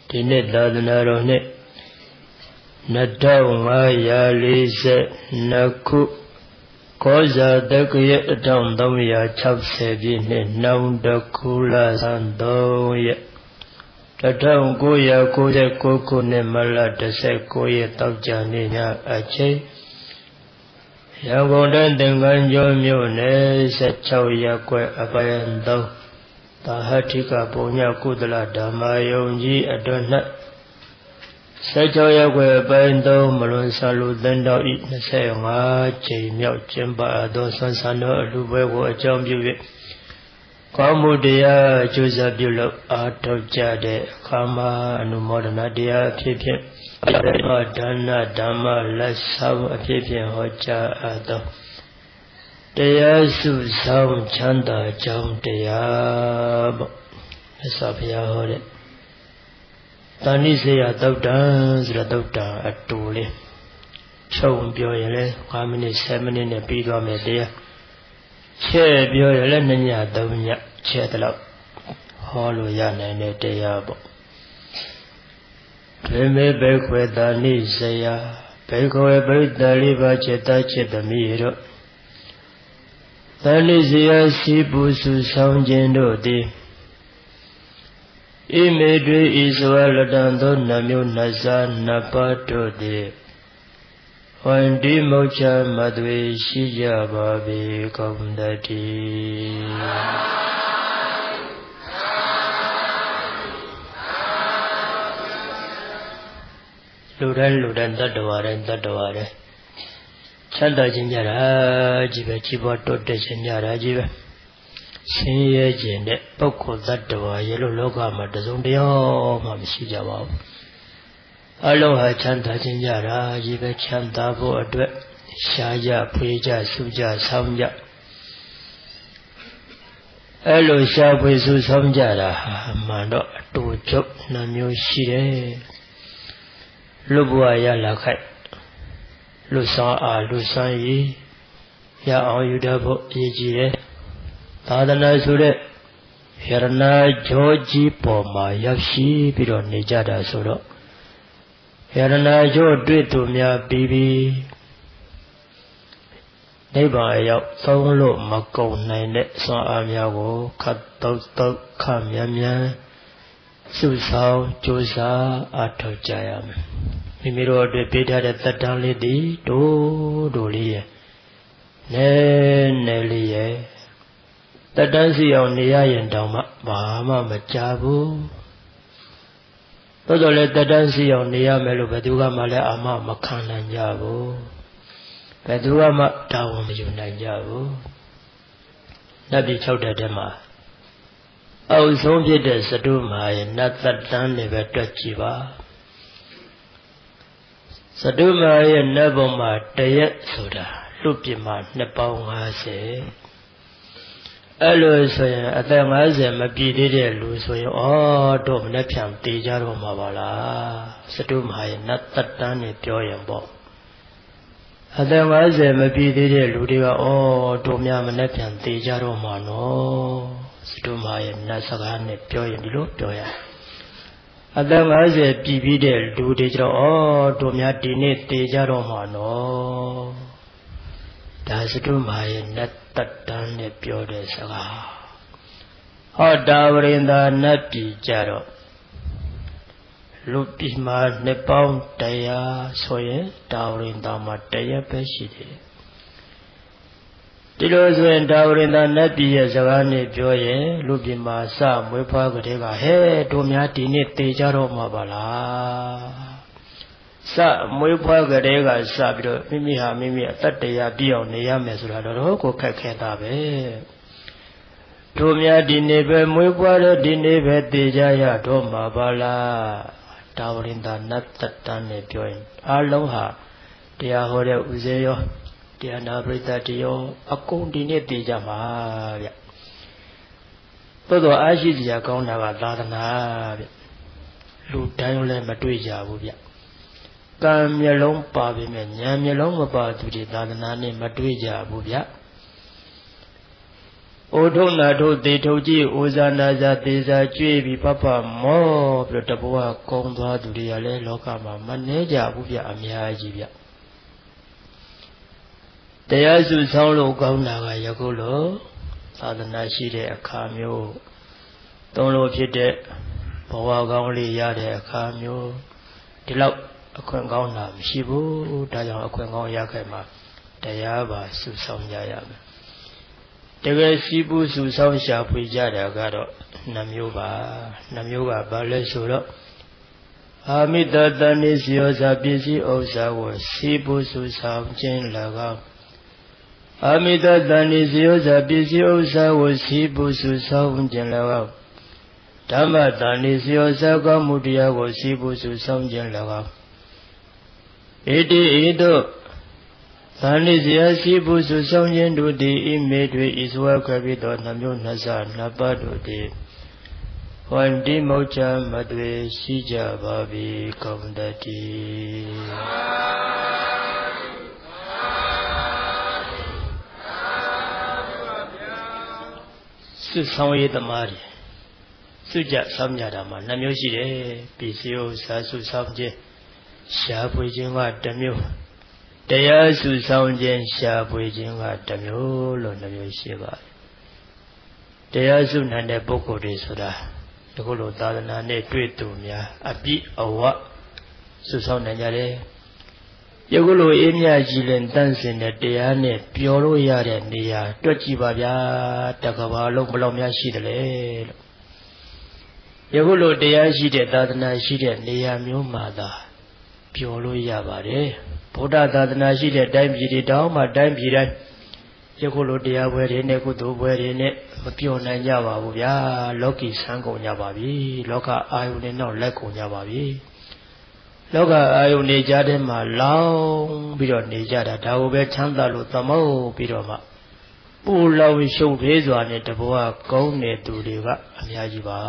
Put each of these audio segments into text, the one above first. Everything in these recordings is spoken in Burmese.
ဒီနေ့သာသနာတော်နှစ်2542ခုကောဇာတက္ကရာ1360ပြည့်နှစ်နှောင်းတကူလာဆန်း3ရက်1999ခုနှစ်မလ19ရက်တောက်ကြနေ့ညအချိန်ရန်ကုန်တိုင်းသင်္ကန်းကျွန်းမြို့နယ်16ရပ်ကွက်အပိုင်း3သာဟတိကပုံညကုသလဓမ္မယုံကြီးအတွင်း၌16ရပ်ကွက်အပိုင်း3မလွန်ဆာလူသင်တော်ဤ25ကြိမ်မြောက်ကျင်းပသောဆွမ်းဆန်သောအလှပွဲကိုအကြောင်းပြု၍ကောင်းမှုတရားအကျိုးစားပြုလို့အားထုတ်ကြတဲ့အခါမှာအနုမောဒနာတရားအဖြစ်ဖြင့်ဒါနဓမ္မလက်ဆောင်အဖြစ်ဖြင့်ဟောကြားအပ်သောတရားစုဆောင်ချမ်းသာကြောင်းတရားပေါ့မြတ်စွာဘုရားဟောတဲ့တာဏိစေယသုတ်တံဆိုတဲ့သုတ်တံအတူလေးချုပ်ပြောရင်လည်း5မိနစ်10မိနစ်နဲ့ပြီးသွားမယ်တရားချဲ့ပြောရင်လည်း2ည3ညချဲ့တယ်လို့ဟောလို့ရနိုင်တဲ့တရားပေါ့ဒွေမေဘေခွေတာဏိစေယဘေခွေပရိသလိပါจิตจิตသမီးတို့တာဏိစေယစီပူစုဆောင်ခြင်းတို့သည်ဣမေတွေဤစွာလတံသောနှမျိုးနှစားနှစ်ပါးတို့သည်ဝန္တိမုတ်ချမသွေရှိကြပါပေကုန်တည်းလူတိုင်းတတ္တဝါတိုင်းချမ်းသာခြင်းကြတာကြီးပဲကြီးပွားတိုးတက်ခြင်းကြတာကြီးပဲဆင်းရဲခြင်းနဲ့ပုဂ္ဂိုလ်တ attva ရေလို့လောကမှာတစုံတယောက်မှမရှိကြပါဘူးအလုံးဟာချမ်းသာခြင်းကြတာကြီးပဲချမ်းသာဖို့အတွက်ရှားကြဖွေးကြစုကြဆောင်းကြအဲ့လိုရှားဖွေးစုဆောင်းကြတာမှန်တော့အတူချုပ်နှမျိုးရှိတယ်လူဘဝရလာခိုက်လူဆောင်အားလူဆောင်ရည်ရအောင်ယူတတ်ဖို့အရေးကြီးတယ်သာသနာဆိုတဲ့ယရနာကြောကြီးပေါ်မှာရောက်ရှိပြီးတော့နေကြတာဆိုတော့ယရနာကြောတွေ့သူများပြီးနိဗ္ဗာန်ရောက်သုံးလို့မကုန်နိုင်တဲ့ဆွမ်းအားများကိုခတ်တုတ်ခမြန်စုဆောင်ကြိုးစားအားထုတ်ကြရမယ်မိမိတို့အတွက်ပေးထားတဲ့တတန်းလေးဒီတို့လေးရဲ့နဲလေးရဲ့တတန်းစီအောင်နေရရင်တောင်မှဘာမှမကြဘူးသို့တော်လည်းတတန်းစီအောင်နေရမယ်လို့ဘယ်သူကမှလည်းအာမမခံနိုင်ကြဘူးဘယ်သူကမှတာဝန်မယူနိုင်ကြဘူးနတ်ပြည်6တက်ထဲမှာအောက်ဆုံးဖြစ်တဲ့စတုမာရဲ့နတ်တတန်းတွေပဲတွက်ကြည့်ပါစတုမာရဲ့နတ်ဘုံမှာတရက်ဆိုတာလူပြစ်မှာနှစ်ပေါင်း50အဲ့လိုဆိုရင်အသက်50မပြည့်သေးတဲ့လူဆိုရင်တော့မနှက်ဖြန်တေကြတော့မှာပါလားစတုမာရဲ့နတ်တတန်းနဲ့ပြောရင်ပေါ့အသက်50မပြည့်သေးတဲ့လူတွေကတို့များမနှက်ဖြန်တေကြတော့မှာနော်စတုမာရဲ့နတ်စကားနဲ့ပြောရင်ဒီလိုပြောရအသက်50ပြည့်ပြီးတဲ့လူတွေကျတော့တို့များဒီနေ့တေကြတော့မှာနော်ဒါစတုမာရဲ့နတ်တတန်းနဲ့ပြောတဲ့စကားဟောတာဝရိန္ဒာနတ်ပြည်ကြတော့လူပြည်မှာနှစ်ပေါင်း100ဆိုရင်တာဝရိန္ဒာမှာ100ပဲရှိတယ်ဒီလိုဆိုရင်တာဝရိန္ဒာနတ်ပြည်ရဲ့စကားနဲ့ပြောရင်လူပြည်မှာစမွေးဖွားကလေးကဟဲ့တို့များဒီနေ့တေကြတော့မှာပါလားစမွေးဖွားကလေးကစပြီးတော့မိမိအသက်တရားပြည့်အောင်နေရမယ်ဆိုတာတော့ကိုခက်ခဲတာပဲတို့များဒီနေ့ပဲမွေးဖွားတော့ဒီနေ့ပဲတေကြရတော့မှာပါလားတာဝရိန္ဒာနတ်တတန်းနဲ့ပြောရင်အလုံးဟာတရားဟောတဲ့ဥစေရောတရားနာပရိသတ်တရားအကုန်ဒီနေ့တေကြမှာဗျသို့တော်အားရှိစရာကောင်းတာကသာသနာဗျလူတိုင်းလည်းမတွေ့ကြဘူးဗျကံမျက်လုံးပါပေမဲ့ဉာဏ်မျက်လုံးမပါသူတွေသာသနာနဲ့မတွေ့ကြဘူးဗျ ô thô na thô tê thô chi ô sa na sa tê sa chuê bị papa mò rồi tập bùa con thoa tụi đi lấy lo cả mà né già bùa bia amia gì bia để sự sau lô con nào cái giờ cô lô ta đã nói gì đấy khám yêu tông lô phía đấy bảo con đi ra đấy khám yêu thì lâu khuyên con làm gì bố đại dạng khuyên con ra cái mà để bà sự sau ra ra để cái gì bố sự sau sẽ phải ra đấy cái đó nam yêu bà bà lấy số đó Amida tani siyo sa pisi osa wo si bố sự sau trên là con Amida tani siyo sa pisi osa wo si bố sự sau trên là con Dhamma tani siyo sa ka mudya wo si bố sự sau trên là con Iti ito tani siya si bố sự sau trên du ti ime tui iswa kapito namyo nasa napa du ti Hoàn đi mẫu cha mà tuệ si cha bà bì công đà ti Sự xong yế tâm á đi Sự cha xong nhà đà mà nằm yếu xí đế Bì siêu xa sự xong chê Xá bùi chê ngà đàm yếu Đại á sự xong chê xá bùi chê ngà đàm yếu Lô nằm yếu xí bà Đại á sự nàn đế bố cổ đế sô đà Yoko lo tadana ne tue tu mya api awa su sau nan ja le Yoko lo e mya ji len tan sin de taya ne pyo lo ya de ne ya twat ji ba bya takaba long balaw mya shi de le Yoko lo taya shi de tadana shi de ne ya myo ma da pyo lo ya ba de Buddha tadana shi de dai pi de taw ma dai pi dai Yoko lo taya bwe de ne kuto bwe de neမပြောနိုင်ကြပါဘူးဗျာလောကီဆန်းကုန်ကြပါပြီလောကအာယုန်နဲ့နောက်လက်ကုန်ကြပါပြီလောကအာယုန်နေကြတဲ့မှာလောင်းပြီးတော့နေကြတာဒါကိုပဲချမ်းသာလို့သမုတ်ပြီးတော့မှပူလောင်ရှုပ်သေးစွာနဲ့တဘောကကောင်းနေသူတွေကအများကြီးပါ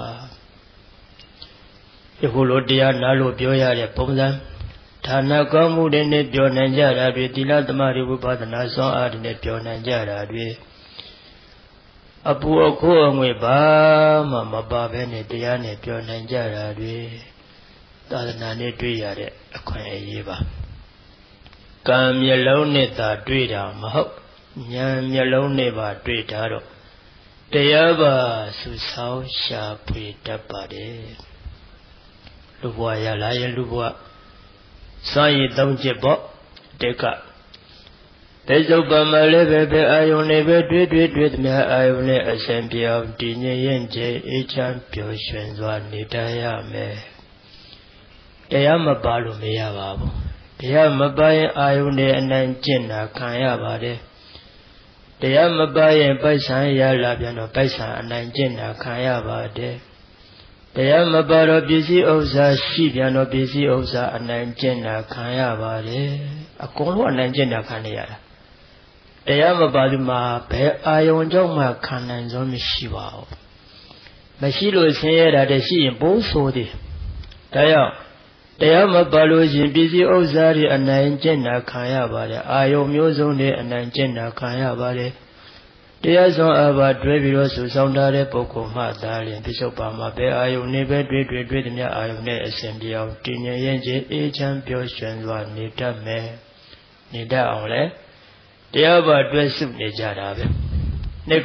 ယခုလိုတရားနာလို့ပြောရတဲ့ပုံစံဌာနကောင်းမှုတွေနဲ့ပြောနိုင်ကြတာတွေသီလသမารိဝိပဿနာစွမ်းအားတွေနဲ့ပြောနိုင်ကြတာတွေအပူအခိုးအငွေဘာမှမပါဘဲနဲ့တရားနဲ့ပြောနိုင်ကြတာတွေသာသနာနဲ့တွေ့ရတဲ့အခွင့်အရေးပါကံမျက်လုံးနဲ့သာတွေ့တာမဟုတ်ဉာဏ်မျက်လုံးနဲ့ပါတွေ့တာတော့တရားပါစုဆောင်းရှာဖွေတတ်ပါတယ်လူဘဝရလာရင်လူဘဝစွန့်ရည်သုံးချက်ပေါ့တေကသေစုပ်ပါမလည်းပဲအာယုန်နဲ့ပဲတွေ့သမျှအာယုန်နဲ့အစဉ်ပြောင်းတည်ငြိမ်ရင်ကျအေးချမ်းပျော်ရွှင်စွာနေတတ်ရမယ်တရားမပါလို့မရပါဘူးတရားမပါရင်အာယုန်နဲ့အနိုင်ကျင့်တာခံရပါတယ်တရားမပါရင်ပိုက်ဆံရလာပြန်တော့ပိုက်ဆံအနိုင်ကျင့်တာခံရပါတယ်တရားမပါတော့ပစ္စည်းဥစ္စာရှိပြန်တော့ပစ္စည်းဥစ္စာအနိုင်ကျင့်တာခံရပါတယ်အကုန်လုံးအနိုင်ကျင့်တာခံနေရတာတရားမပါဘူးမှာဘယ်အာယုံကြောင့်မှခံနိုင်စွမ်းမရှိပါဘူးမရှိလို့ဆင်းရဲတာတည်းရှိရင်ပိုးဆိုးသည်ဒါကြောင့်တရားမပါလို့ရှင်ပစ္စည်းဥစ္စာတွေအနိုင်ကျင့်တာခံရပါတယ်အာယုံမျိုးစုံတွေအနိုင်ကျင့်တာခံရပါတယ်တရားစွမ်းအားပါတွဲပြီးတော့စုဆောင်ထားတဲ့ပုဂ္ဂိုလ်မှသာလျှင်ပြစ္ဆုတ်ပါမှာပဲအာယုန်နဲ့ပဲတွေ့သမျှအာယုန်နဲ့အစဉ်ပြောင်းတည်ငြိမ်ရင်ချင်းအေးချမ်းပျော်ရွှင်စွာနေတတ်မယ်နေတတ်အောင်လဲတရားပါတွဲစုနေကြတာပဲနှစ်က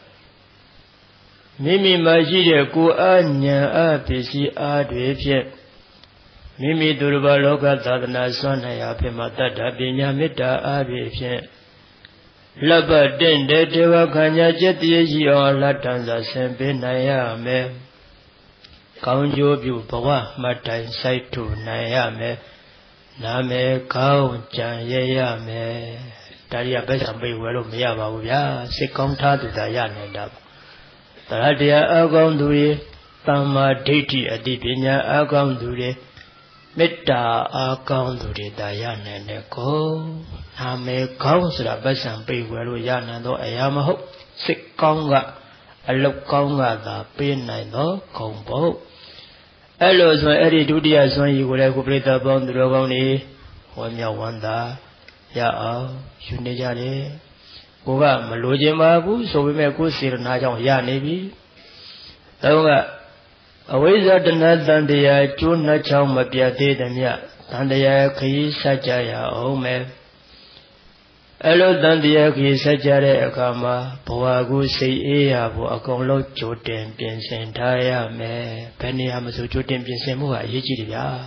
မိမိမှာရှိတဲ့ကိုယ်အားဉာဏ်အားပစ္စည်းအားတွေဖြင့်မိမိသူတစ်ပါးလောကသာသနာစွမ်းနိုင်ရာဖြစ်မှာတတ္တပညာမေတ္တာအားဖြင့်လက်ပတ်တင့်တဲ့တေဝခန္ဓာจิตတည်းရှိအောင်လက်တန်စွာဆင်ပေးနိုင်ရမယ်။ကောင်းကျိုးပြုဘဝမှတ်တိုင်စိုက်ထူနိုင်ရမယ်။နာမည်ကောင်းကြံရရမယ်။ဒါရီကပဲဆံပေးဝဲလို့မရပါဘူးဗျာ။စိတ်ကောင်းထားသူသာရနိုင်တာပါ။တရားတရားအကောင်းသူတွေသမ္မာဒိဋ္ဌိအတိပညာအကောင်းသူတွေမေတ္တာအားကောင်းသူတွေသာရနိုင်တဲ့ကိုနာမည်ကောင်းဆိုတာပတ်စံပေးဝယ်လို့ရနိုင်တော့အရာမဟုတ်စိတ်ကောင်းကအလုပ်ကောင်းကသာပေးနိုင်တော့ဂုဏ်ဖို့အဲ့လိုဆိုရင်အဲ့ဒီဒုတိယစွမ်းရည်ကိုလည်းကိုပြိတ္တပေါင်းသူတော်ကောင်းတွေဝမ်းမြောက်ဝမ်းသာရအောင်ယူနေကြတယ်ကိုကမလိုချင်ပါဘူးဆိုပေမဲ့ကိုယ်စေရနာကြောင့်ရနေပြီတော့ကအဝိဇ္ဇတဏ္ဍတန်တရားကျိုးနှချောင်းမပြတ်သေးသည်မြတ်တန်တရားခရီးဆက်ကြရအောင်မယ်အဲ့လိုတန်တရားခရီးဆက်ကြတဲ့အခါမှာဘဝကိုစိတ်အေးရဖို့အကုန်လုံးကြိုတင်ပြင်ဆင်ထားရမယ်ဘယ်နေရာမှာဆိုကြိုတင်ပြင်ဆင်မှုကအရေးကြီးတယ်ဗျာ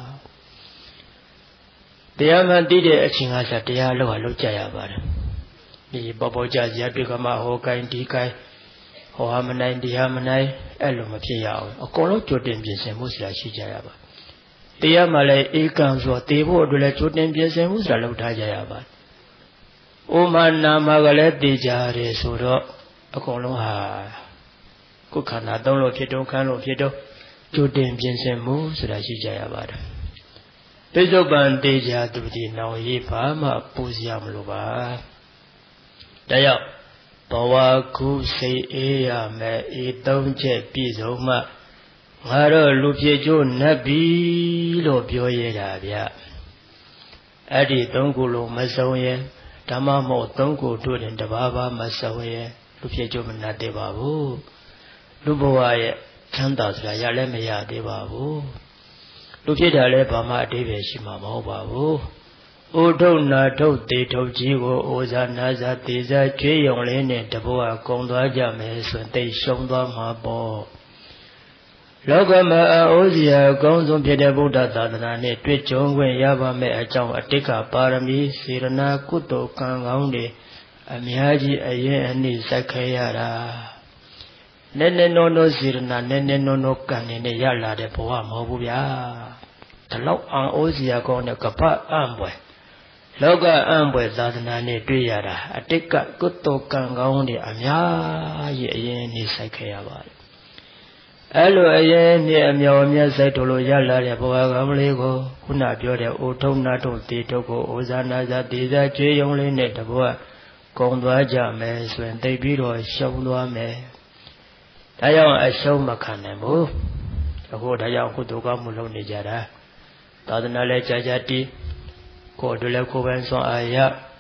တရားမှန်သိတဲ့အချိန်ကစားတရားလောက်ကြရပါတယ်ဒီပေါ်ကြစရာတွေ့ကမှဟောကိုင်းဒီကိုင်းဟောမနိုင်တရားမနိုင်အဲ့လိုမဖြစ်ရအောင်အကုန်လုံးကြိုတင်ပြင်ဆင်မှုဆိုတာရှိကြရပါတရားမှလည်းဧကံဆိုတေဖို့အတွက်လည်းကြိုတင်ပြင်ဆင်မှုဆိုတာလုပ်ထားကြရပါဥမာနာမကလည်းသိကြရတယ်ဆိုတော့အကုန်လုံးဟာကိုယ်ခန္ဓာသုံးလို့ဖြစ်တော့ခန်းလို့ဖြစ်တော့ကြိုတင်ပြင်ဆင်မှုဆိုတာရှိကြရပါတယ်ပိဿုပန်တေကြသူတိနောင်ရေးဘာမှပူစရာမလိုပါဒါကြောင့်ဘဝခုစိတ်အေးရမယ်ဤသုံးချက်ပြည့်စုံမှငါတို့လူဖြစ်ကျိုးနတ်ပြီလို့ပြောရတာဗျအဲ့ဒီသုံးခုလုံးမစုံရင်ဓမ္မမို့သုံးခုတို့ရင်တဘာဘာမစုံရင်လူဖြစ်ကျိုးမနတ်သေးပါဘူးလူဘဝရဲ့ချမ်းသာစရာရလည်းမရသေးပါဘူးလူဖြစ်တာလည်းဘာမှအတိပ္ပယ်ရှိမှာမဟုတ်ပါဘူးဥထုနာထုတေထုကြီးကိုဩဇာနာဇာတေဇာကျွေးရုံလေးနဲ့တဘဝကုံသွားကြမယ်ဆိုရင်သိရှုံးသွားမှာပေါ့လောကမှာအိုးစရာအကောင်းဆုံးဖြစ်တဲ့ဗုဒ္ဓသာသနာနဲ့တွေ့ကြုံခွင့်ရပါမယ့်အကြောင်းအတိတ်ကပါရမီစေရနာကုသိုလ်ကံကောင်းတွေအများကြီးအရင်အနည်းစိုက်ခဲ့ရတာနည်းနည်းနောစေရနာနည်းနည်းနောကံနဲ့ရလာတဲ့ဘဝမဟုတ်ဘူးဗျာဒီလောက်အိုးစရာကောင်းတဲ့ကပ္ပအံ့ပွဲလောကအံ့ပွဲသာသနာနဲ့တွေ့ရတာအတိတ်ကကုသိုလ်ကံကောင်းတွေအများကြီးအရင်နေစိုက်ခဲ့ရပါတယ်အဲ့လိုအရင်နဲ့အမြော်အမြတ်စိုက်တို့လိုရလာတဲ့ဘဝကံလေးကိုခုနပြောတဲ့အိုထုံနာထုတေထုကိုဩဇာနာဇာတေဇာကျွေးရုံလေးနဲ့တဘဝကုံသွားကြမယ်ဆိုရင်သိပြီးတော့ရှုံးသွားမယ်ဒါကြောင့်အရှုံးမခံနိုင်ဘူးအခုဒါကြောင့်ကုသိုလ်ကောင်းမှုလုပ်နေကြတာသာသနာလည်းကြာတီးကိုယ်တို့လည်းကိုယ်ပိုင်စွမ်းအားရ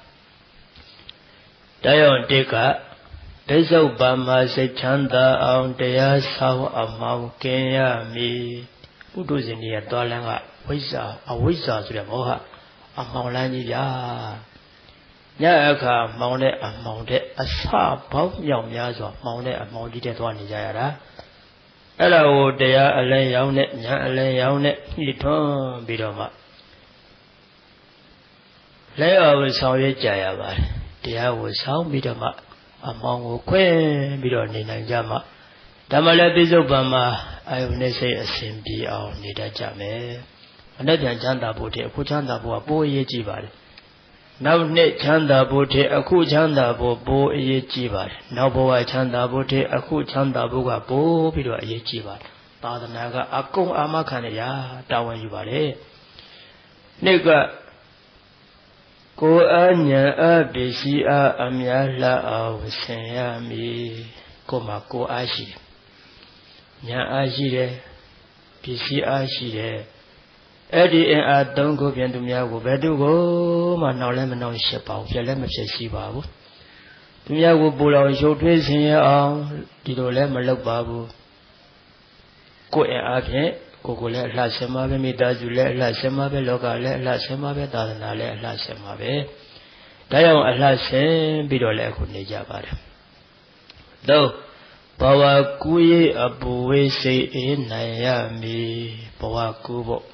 ဒါကြောင့်တိကပိဿုပန်မှာစိတ်ချမ်းသာအောင်တရားဆောင်အမောင်ကင်းရမည်ပုထုဇဉ်ကြီးရဲ့သွားလမ်းကဝိဇ္ဇာအဝိဇ္ဇာဆိုတဲ့မောဟအမောင်လမ်းကြီးဗျာညအခါမောင်တဲ့အမောင်တဲ့အစပေါင်းမြောက်များစွာမောင်တဲ့အမောင်ကြီးတဲ့သွားနေကြရတာအဲ့ဒါကိုတရားအလဲရောင်းနဲ့ညာအလဲရောင်းနဲ့ညှိထွန်းပြီးတော့မှလဲအောင်ဆောင်ရွက်ကြရပါတယ်တရားကိုဆောင်ပြီးတော့မှအမောင်ကိုခွဲပြီးတော့နေနိုင်ကြမှာဓမ္မလည်းပိဿုပန်မှာအာယုန်နဲ့စိတ်အစဉ်ပြေအောင်နေတတ်ကြမယ်အနက်ပြန်ချမ်းသာဖို့တည်းအခုချမ်းသာဖို့ကပိုအရေးကြီးပါတယ်နောက်နှစ်ချမ်းသာဖို့တည်းအခုချမ်းသာဖို့ပိုအရေးကြီးပါတယ်နောက်ဘဝချမ်းသာဖို့တည်းအခုချမ်းသာဖို့ကပိုပြီးတော့အရေးကြီးပါတယ်သာသနာကအကုန်အာမခံရတာဝန်ယူပါလေနှစ်ကကိုယ်အဉာဏ်အပစ္စည်းအားအများလှအောင်ဆင်ရမည်ကိုယ်မှာကိုယ်အားရှိတယ်ဉာဏ်အားရှိတယ်ပစ္စည်းအားရှိတယ်အဲ့ဒီအင်အားသုံးခုဖြင့်သူများကိုဘယ်သူကိုမှနောက်လည်းမနှောင့်ယှက်ပါဘူးပြက်လည်းမဖြစ်စီပါဘူးသူများကိုပူလောင်ရှုပ်ထွေးဆင်ရအောင်ဒီလိုလည်းမလုပ်ပါဘူးကိုယ်အင်အားဖြင့်ကိုလည်းအလှဆင်ပါပဲမိသားစုလည်းအလှဆင်ပါပဲလောကလည်းအလှဆင်ပါပဲသာသနာလည်းအလှဆင်ပါပဲဒါကြောင့်အလှဆင်ပြီးတော့လည်းအခုနေကြပါတယ်တော့ဘဝကူးရေးအပူဝေးစိတ်အေးနိုင်ရမည်ဘဝကူးဖို့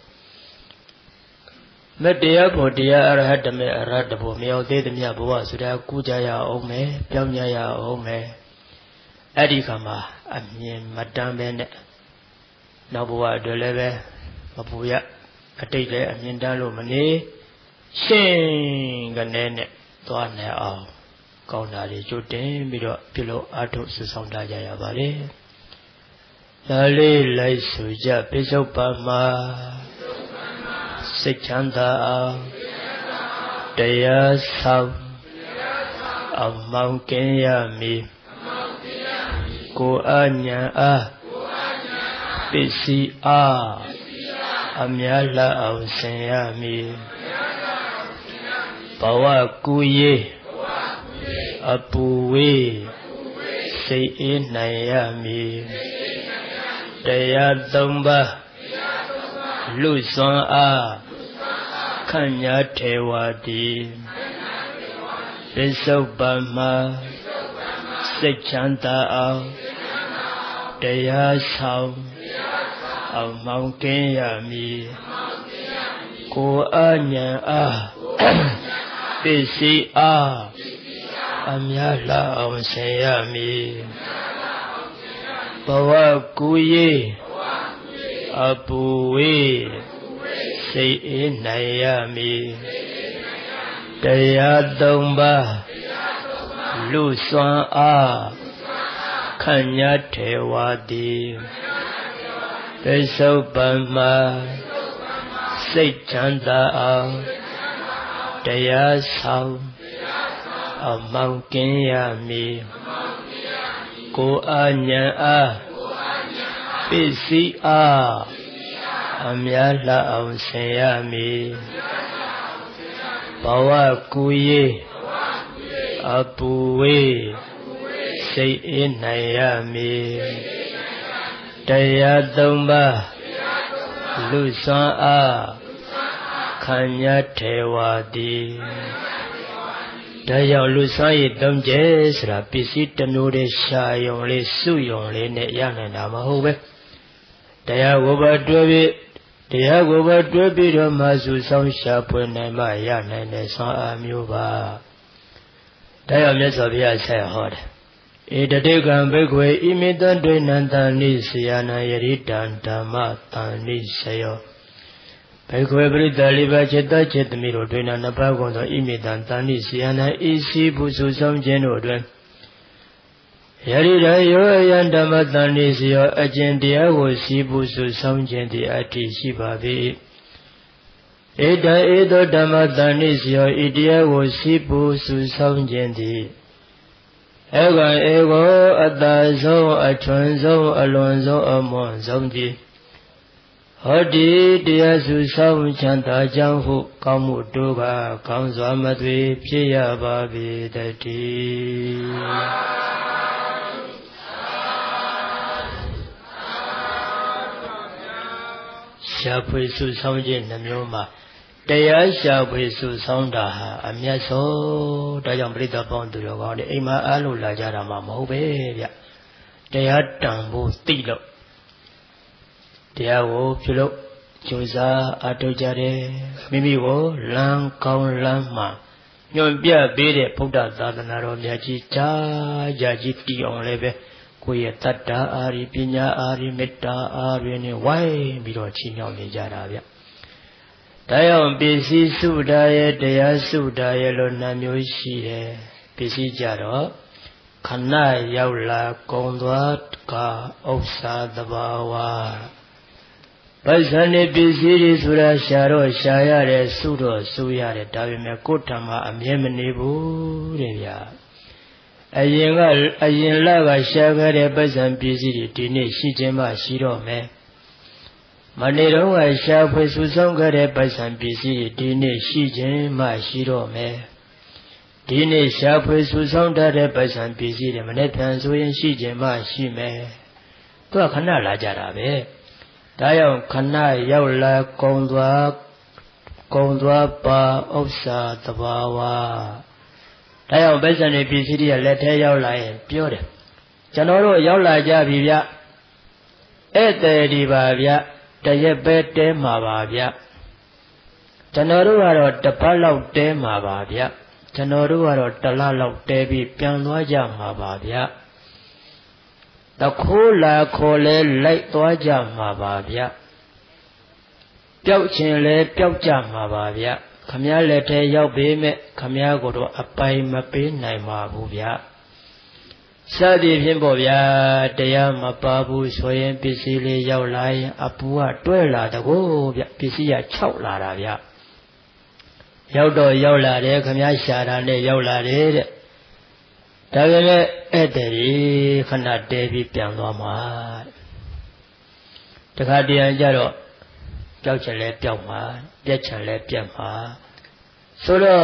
မတရားဖို့တရားအရဟတမေအရဟတဖို့မရောက်သေးသမျှဘဝဆိုတာကူးကြရအောင်မယ်ပြောင်းကြရအောင်မယ်အဲ့ဒီခါမှာအမြင်မတမ်းပဲနဲ့နောက်ဘဝအတွက်လည်းပဲမပူရအတိတ်လည်းအမြင်တမ်းလို့မနေရှင်းကနေနဲ့သွားနိုင်အောင်ကောင်းတာတွေကြိုတင်ပြီးတော့ပြုလို့အားထုတ်ဆူဆောင်ထားကြရပါလေဒါလေးလိုက်ဆိုကြပိဿုပန်မှာစိတ်ချမ်းသာအောင်တရားဆောင်အမောင်ကင်းရမည်ကိုယ်အဉာဏ်အားပစ္စည်းအားအများလှအောင်ဆင်ရမည်ဘဝကူးရေးအအပူဝေးစိတ်အေးနိုင်ရမည်တရားသုံးပါးလူစွမ်းအားခန့်ညာထေဝတိပစ္စုပန်မှာစိတ်ချမ်းသာအောင်တရားဆောင်အောင်မောင်းကင်းရမည်ကိုယ်အဉဏ်အားပစ္စည်းအားအများလာအောင်ဆင်ရမည်ဘဝကူရေးအပူဝေးစိတ်အေးနိုင်ရမည်တရားသုံးပါးလူစွမ်းအားခန့်ညာထေဝတိပစ္စုပန်မှာစိတ်ချမ်းသာအောင်တရားဆောင်အမောင်းကင်းရမည်ကိုယ်အဉဏ်အားပစ္စည်းအားအများလာအောင်ဆင်ရမည်ဘဝကူရေးအပူဝေးစိတ်အေးနိုင်ရမည်တရားသုံးပါးလူစွမ်းအားခန့်ညာထေဝတိဒါကြောင့်လူစွမ်းရည်သုံးကျဲဆိုတာပစ္စည်းတစ်မျိုးတည်းရှာယုံလေးစုယုံလေးနဲ့ရနိုင်တာမဟုတ်ပဲတရားကိုပဲတွဲပြီးတော့မှစုဆောင်ရှာဖွေနိုင်မှရနိုင်တဲ့စွမ်းအားမျိုးပါဒါကြောင့်မြတ်စွာဘုရားဆက်ဟောတယ်ဧတတေကံဘိက္ခွေဣမိတံဒွေနံတန်နိဆယာနံယရိတံဓမ္မတန်နိဆယောဘိက္ခွေပရိသလိပါจิตတจิตသမီးတို့ဒွေနံနှစ်ပါးကုန်သောဣမိတံတန်နိဆယာနံဤစီပုစုဆောင်ခြင်းတို့တွင်ယရိတံယောယံဓမ္မတန်နိဆယောအကျင့်တရားကိုစီပုစုဆောင်ခြင်းသည်အတ္တိရှိပါ၏ဧတံဧသောဓမ္မတန်နိဆယောဤတရားကိုစီပုစုဆောင်ခြင်းသည်ဧကံဧကောအတ္တဆုံးအထွန်းဆုံးအလွန်ဆုံးအမွန်ဆုံးသည်ဟောတိတရားစုဆောင်ချမ်းသာကြောင်းဟုကောင်းမှုတို့ကကောင်းစွာမသွေဖြစ်ရပါပေတည်းရှာဖွေစုဆောင်ခြင်းနှမျိုးမှာတရားရှာဖွေစုဆောင်တာဟာအမြတ်ဆုံးဒါကြောင့်ပြိဿပေါင်းသူတော်ကောင်းတွေအိမ်မှာအားလို့လာကြတာမှမဟုတ်ပဲဗျတရားတန်ဖို့သိလို့တရားကိုပြုလို့ကြိုးစားအားထုတ်ကြတယ်မိမိကိုလမ်းကောင်းလမ်းမှာညွှန်ပြပေးတဲ့ဗုဒ္ဓသာသနာတော်မြတ်ကြီးကြာကြီးတည်အောင်လည်းပဲကိုယ့်ရဲ့တတ္တာအာရိပညာအာရိမေတ္တာအာရိနဲ့ဝိုင်းပြီးတော့ချီးမြှောက်နေကြတာဗျဒါကြောင့်ပစ္စည်းစုတာရဲ့တရားစုတာရဲ့လို့နှမျိုးရှိတယ်ပစ္စည်းကြတော့ခဏရောက်လာကုန်သွားကဥစ္စာသဘာဝပစ္စည်းနဲ့ပစ္စည်းတွေဆိုတာရှာတော့ရှာရတယ်စုတော့စုရတယ်ဒါပေမဲ့ကိုယ်ဓမ္မအမြဲမနေဘူးတဲ့ဗျာအရင်လကရှာခဲ့တဲ့ပစ္စည်းပစ္စည်းတွေဒီနေ့ရှိခြင်းမှရှိတော့မယ်မနေ့တုန်းကရှာဖွေစုဆောင်ခဲ့တဲ့ပစ္စည်းပစ္စည်းတွေဒီနေ့ရှိခြင်းမှရှိတော့မယ်ဒီနေ့ရှာဖွေစုဆောင်တတ်တဲ့ပစ္စည်းပစ္စည်းတွေမနေ့ပြန်ဆိုရင်ရှိခြင်းမှရှိမယ်သူကခဏလာကြတာပဲဒါကြောင့်ခဏရောက်လာကုန်သွားပါဥစ္စာသဘာဝဒါကြောင့်ပစ္စည်းတွေပစ္စည်းတွေကလက်ထဲရောက်လာရင်ပြောတယ်ကျွန်တော်တို့ရောက်လာကြပြီဗျဧည့်သည်ဒီပါဗျတရက်ပဲတဲမှာပါဗျကျွန်တော်တို့ကတော့တစ်ပတ်လောက်တဲမှာပါဗျကျွန်တော်တို့ကတော့တစ်လလောက်တဲပြီးပြန်သွားကြမှာပါဗျတခိုးလာခေါ်လဲလိုက်သွားကြမှာပါဗျပျောက်ခြင်းလဲပျောက်ကြမှာပါဗျခမည်းလက်ထဲရောက်ပေမဲ့ခမည်းကိုတော့အပိုင်မပေးနိုင်ပါဘူးဗျစသည်ဖြင့်ပေါ့ဗျာတရားမပါဘူးဆိုရင်ပစ္စည်းလေးရောက်လာရင်အပူကတွဲလာတကောဗျပစ္စည်းက6လာတာဗျရောက်တော့ရောက်လာတယ်ခမည်းရှာတာနဲ့ရောက်လာတယ်တဲ့ဒါပေမဲ့ဧည့်သည်ခဏတဲပြီးပြန်သွားမှာတခါတည်းကြတော့ပျောက်ချင်လဲပျောက်မှာပြက်ချင်လဲပြက်မှာဆိုတော့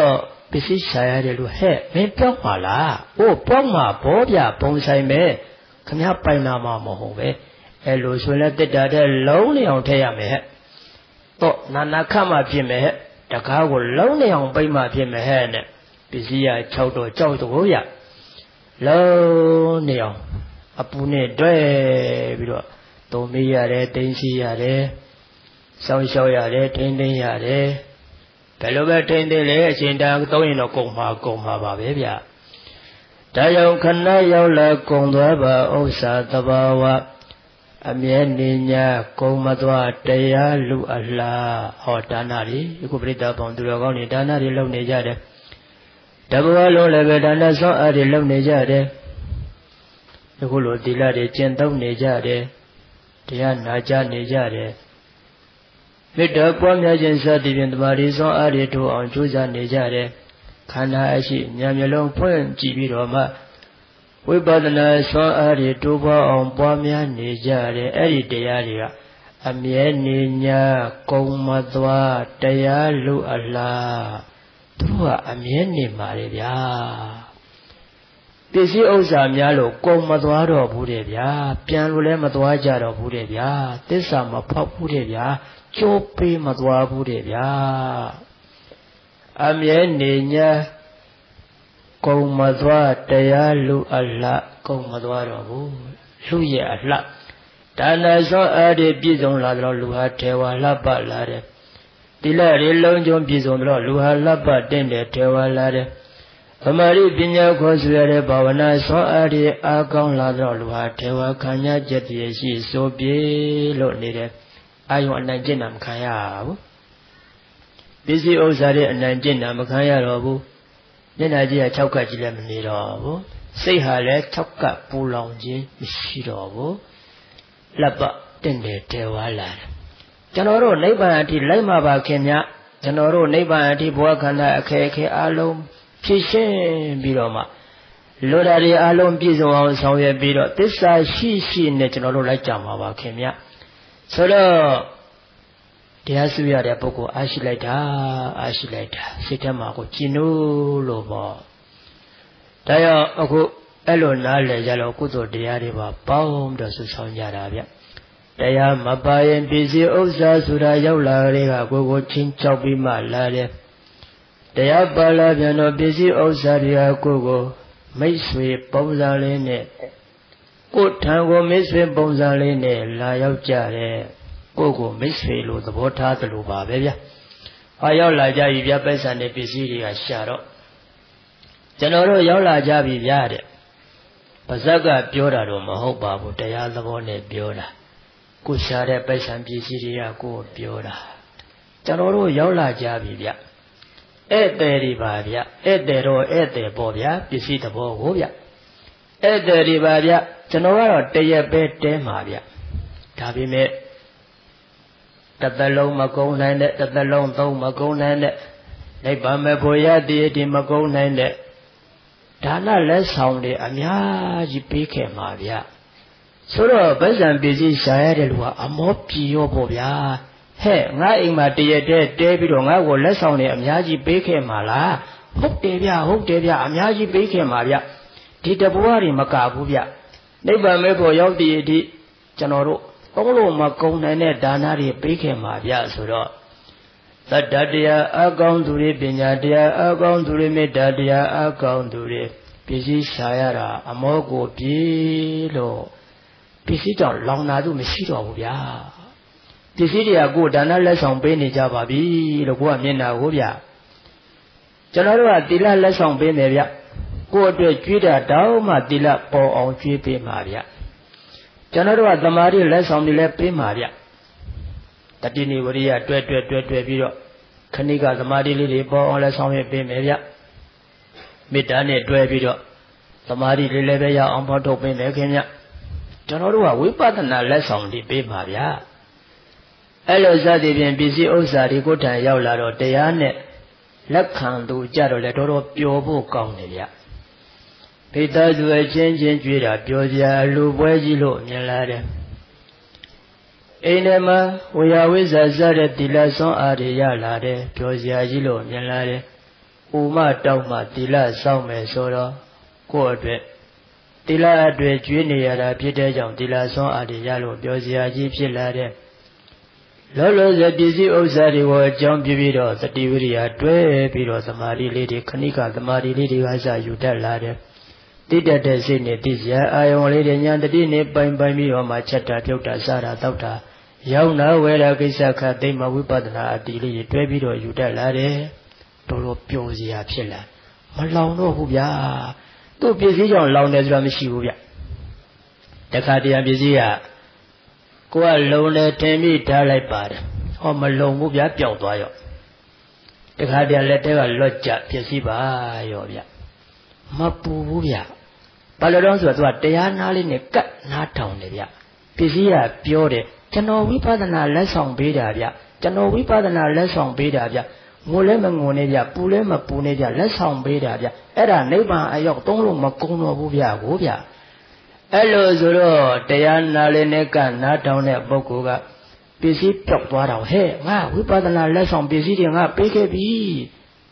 ပစ္စည်းရှာရတယ်လို့ဟဲ့မင်းပြောက်ပါလားအိုးပြောက်မှာဘောပြပုံဆိုင်မဲ့ခမည်းပိုင်နာမှာမဟုတ်ပဲအဲ့လိုဆိုလဲတစ်တာတဲ့လုံးနေအောင်ထည့်ရမယ်ဟဲ့တော့နာခတ်မှဖြစ်မယ်ဟဲ့တကားကိုလုံးနေအောင်ပိတ်မှဖြစ်မယ်ဟဲ့နဲ့ပစ္စည်းရ6တော့ကြောက်တော့ရလုံးနေအောင်အပူနဲ့တွဲပြီးတော့တုံမေးရတယ်တင်းစီရတယ်စောင်းလျှောက်ရတယ်ထိန်းသိမ်းရတယ်ဘယ်လိုပဲထိန်းသိမ်းလဲအချိန်တန်သုံးရင်တော့ကုန်မှာပါပဲဗျဒါကြောင့်ခဏရောက်လာကုန်သွားပါဥစ္စာသဘာဝအမြဲနေညာကုန်မသွားတရားလူအလားဟောဒါနတွေအခုပြိတ္တာပေါင်းသူတော်ကောင်းတွေဒါနတွေလုပ်နေကြတယ်တဘဝလုံးလည်းပဲဒါနဆွမ်းအားတွေလုပ်နေကြတယ်အခုလိုသီလတွေကျင့်သုံးနေကြတယ်တရားနာကြားနေကြတယ်မေတ္တာပွားများခြင်းစသည်ဖြင့်တမာရီဆွမ်းအားတွေထိုးအောင်ကြိုးစားနေကြတယ်ခန္ဓာအရှိဉာဏ်မျက်လုံးဖွင့်ကြည့်ပြီးတော့မှဝိပဿနာဆွမ်းအားတွေတိုးပွားအောင်ပွားများနေကြတယ်အဲ့ဒီတရားတွေကအမြဲနေညာကုန်မသွားတရားလူအလားသူကအမြဲနေပါလေဗျာပစ္စည်းဥစ္စာများလို့ကုန်မသွားတော့ဘူးတဲ့ဗျာပြန်လို့လည်းမသွားကြတော့ဘူးတဲ့ဗျာသစ္စာမဖောက်ဘူးတဲ့ဗျာကျိုးပေးမသွားဘူးတဲ့ဗျာအမြဲနေညာကုန်မသွားတရားလူအလှကုန်မသွားတော့ဘူးလူရဲ့အလှဒါနသောအားဖြင့်ပြည့်စုံလာတော့လူဟာထေဝါလှပလာတယ်တိလရေလုံးကျုံပြည့်စုံတော့လူဟာလှပတင့်တယ်ထေဝါလာတယ်သမာဓိပညာခေါ်ဆိုရတဲ့ဘာဝနာသောအားဖြင့်အားကောင်းလာတော့လူဟာထေဝါခံရချက်တည်းရှိစိုးပြေလို့နေတယ်အာယုံအနိုင်ကျင့်တာမခံရဘူးပစ္စည်းဥစ္စာတွေအနိုင်ကျင့်တာမခံရတော့ဘူးမျက်နှာကြီးက6ကပ်ကြီးလည်းမနေတော့ဘူးစိတ်ဟာလည်း6ကပ်ပူလောင်ခြင်းမရှိတော့ဘူးလက်ပတင့်တယ်တဲဝါလာတယ်ကျွန်တော်တို့နိဗ္ဗာန်အထိလိုက်မှာပါခင်ဗျကျွန်တော်တို့နိဗ္ဗာန်အထိဘဝခန္ဓာအခက်အခဲအလုံးဖြည့်ရှင်းပြီးတော့မှလောတာတွေအလုံးပြည့်စုံအောင်ဆောင်ရွက်ပြီးတော့သစ္စာရှိနဲ့ကျွန်တော်တို့လိုက်ကြမှာပါခင်ဗျဆိုတော့တရားစုရတဲ့ပုဂ္ဂိုလ်အားရှိလိုက်တာစိတ်ထဲမှာကိုကျင်လို့ပေါ့ဒါကြောင့်အခုအဲ့လိုနားလည်ကြလို့ကုသိုလ်တရားတွေပါပေါင်းတော့ဆုဆောင်ကြတာဗျတရားမပါရင်ပစ္စည်းဥစ္စာဆိုတာရောက်လာတဲ့ကကိုချင်းချောက်ပြီးမှလာတယ်တရားပါလာပြန်တော့ပစ္စည်းဥစ္စာတွေကကိုမိတ်ဆွေပုံစံလေးနဲ့ကိုထံကိုမိတ်ဆွေပုံစံလေးနဲ့လာရောက်ကြတယ်ကိုမိတ်ဆွေလို့သဘောထားသလိုပါပဲဗျ။ရောက်လာကြပြီဗျပိုက်ဆံတဲ့ပစ္စည်းတွေကရှာတော့ကျွန်တော်တို့ရောက်လာကြပြီဗျတဲ့။ပါဇက်ကပြောတာတော့မဟုတ်ပါဘူးတရားသဘောနဲ့ပြောတာ။ကိုရှာတဲ့ပိုက်ဆံပစ္စည်းတွေကကိုပြောတာ။ကျွန်တော်တို့ရောက်လာကြပြီဗျ။ဧည့်သည်တွေပါဗျ။ဧည့်သည်တော့ဧည့်သည်ပေါ့ဗျာပစ္စည်းသဘောကိုဗျ။ဧည့်သည်တွေပါဗျ။ကျွန်တော်ကတော့တရက်ပဲတဲမှာဗျ။ဒါပေမဲ့တသက်လုံးမကုန်းနိုင်တဲ့တသက်လုံးသုံးမကုန်းနိုင်တဲ့နိဗ္ဗာန်မဖို့ရတည်တည်မကုန်းနိုင်တဲ့ဒါနလက်ဆောင်တွေအများကြီးပေးခဲ့မှာဗျဆိုတော့ဗဇံပစ္စည်းရှာရတဲ့လူကအမောပြေရောပေါ့ဗျာဟဲ့ငါအိမ်မှာတရက်တည်းတဲပြီးတော့ငါ့ကိုလက်ဆောင်တွေအများကြီးပေးခဲ့မှာလားဟုတ်တယ်ဗျအများကြီးပေးခဲ့မှာဗျဒီတဘွားတွေမကဘူးဗျနိဗ္ဗာန်မဖို့ရောက်တည်တည်ကျွန်တော်တို့သုံးလို့မကုန်နိုင်တဲ့ဒါနတွေပေးခဲ့မှာဗျဆိုတော့သတ္တတရားအကောင်းသူတွေပညာတရားအကောင်းသူတွေမေတ္တာတရားအကောင်းသူတွေပစ္စည်းရှာရတာအမောကိုပြေလို့ပစ္စည်းတော့လောင်နာသူမရှိတော့ဘူးဗျာပစ္စည်းတွေကကိုယ်ဒါနလက်ဆောင်ပေးနေကြပါပြီလို့ကိုကမျက်နာကိုဗျကျွန်တော်တို့ကသီလလက်ဆောင်ပေးမယ်ဗျကိုယ့်အတွက်ကျွေးတာတောင်းမှသီလပေါ်အောင်ကျွေးပေးမှာဗျကျွန်တော်တို့ကသမာဓိလက်ဆောင်တွေလည်းပေးမှာဗျတတိနိဝရိယတွဲပြီးတော့ခဏိကသမာဓိလေးတွေပေါ်အောင်လည်းဆောင်ရွက်ပေးမယ်ဗျမေတ္တာနဲ့တွဲပြီးတော့သမာဓိလေးလည်းပဲရအောင်ဖော်ထုတ်ပေးမယ်ခင်ဗျကျွန်တော်တို့ကဝိပဿနာလက်ဆောင်တွေပေးမှာဗျအဲ့လိုစသည်ဖြင့်ပစ္စည်းဥစ္စာတွေကိုထံရောက်လာတော့တရားနဲ့လက်ခံသူကြတော့လေတော်တော်ပျော်ဖို့ကောင်းတယ်ဗျဖိသားသူအချင်းချင်းကြွေးတာပြောကြလူပွဲကြီးလို့မြင်လာတယ်အိမ်ထဲမှာဝေယဝိဇ္ဇာစတဲ့တိလဆွမ်းအားတွေရလာတယ်ပြောစရာကြီးလို့မြင်လာတယ် Uma Dogma Tila Saume Soro Quadre Tila Adre Junior Pita Tila Son Adiyalo Biosia Gipilade Lolo the busy Osari were John Bibido, the Dividia, Dwe Bido, the Mari Lady Kanika, the Mari Lady Gaza, you tell ladder. Did that designate this year? I only the dinner by me on my chatter, Tota Sara, Tota. Yauna, where I guess I can't take my whipadana, Dili, Dwebido, you tell ladder. Tolo Piosia Pilla. Malano Hubia. Two busy on Lowness Ramishubia. The Cardia Bizia. Go alone, tell me, Talai Bad. Oh, Malone Mubia Piotoyo. The Cardia letter a lodger, Piasiba, Yovia. Mapubia. Paladons was what they are now in a cut, not town, Livia. Pisia, Piode, Jano Wipadana less on Bedavia, Jano Wipadana less on Bedavia, Mulemangonia, Pulema Punedia, less on Bedavia, Era neighbor, Ayok Tolo Macono Bubia, Bubia. Hello, Zoro, Diana Leneka, not down at Bokuga. Busy Pop, hey, Wipadana less on busy, and PKB.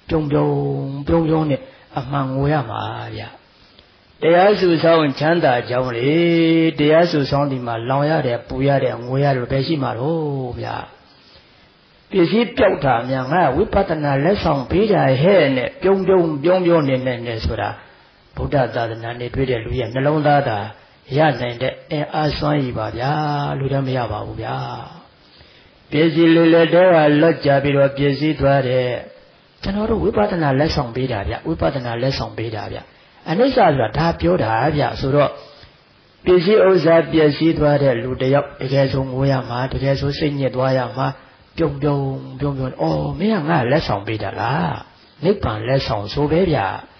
Jong, among Wayama. They also sound Chanda Jawli, they also sound in Malaya, Puya, and we are Besima. Oh, yeah. Busy Pota, young, we partner less on Peter, Hen, Jong, and Nesura. Buddha, the Nani, Luya, Nalonda, Yan, and Aswai, Babia, Ludamia. Busy Lilla, Lot Jabby, busy to Canoro, we partner less on Beda, we partner less on Beda. And this is a tap your Avia, so busy Oza, busy to the Ludea, the guys whom we are mad, the guys who sing it, Wayama, Pyong, oh, me and I less on Beda la. Nippon less on so baby.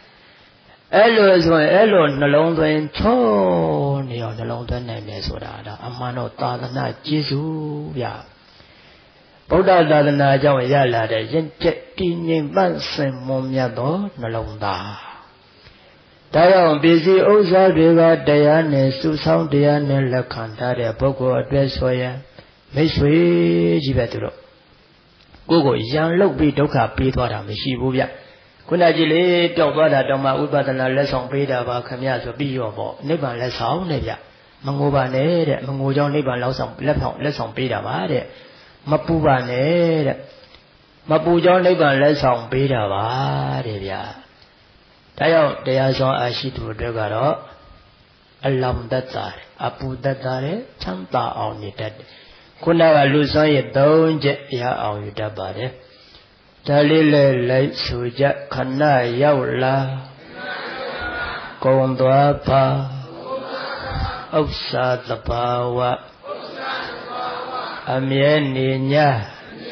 Ellos were alone along the Tony on the long name, Soda, a man of Tadana, Jesu, ya. Buddha Dadana Jawaya, the Yenchekin Bansen Momiado, Nalonda. Dion busy Oza Riva, Diane, Susan Diane, La Canta, the Boko address for ya. Miss Jivetro. Gogo, young look be doka, Peter, Mishibuya. Kunajili, Dogada, Doma, Ubadana, less on Peter, Camia, so be your boy. Never less how, Nevia. Mangoba, Ned, Mangoja, Never lost on less on Peter, Made. Mapuba Ned. Mapuja, Never less on Peter, Made. Tayo, they are so ashy to Dogado. Along that side, Apu that side, Chanta on it. Kuna Lusan, you don't jet ya on you dabade. Talile late suja, Kana Yaula Gondwapa Outside the power Amieninya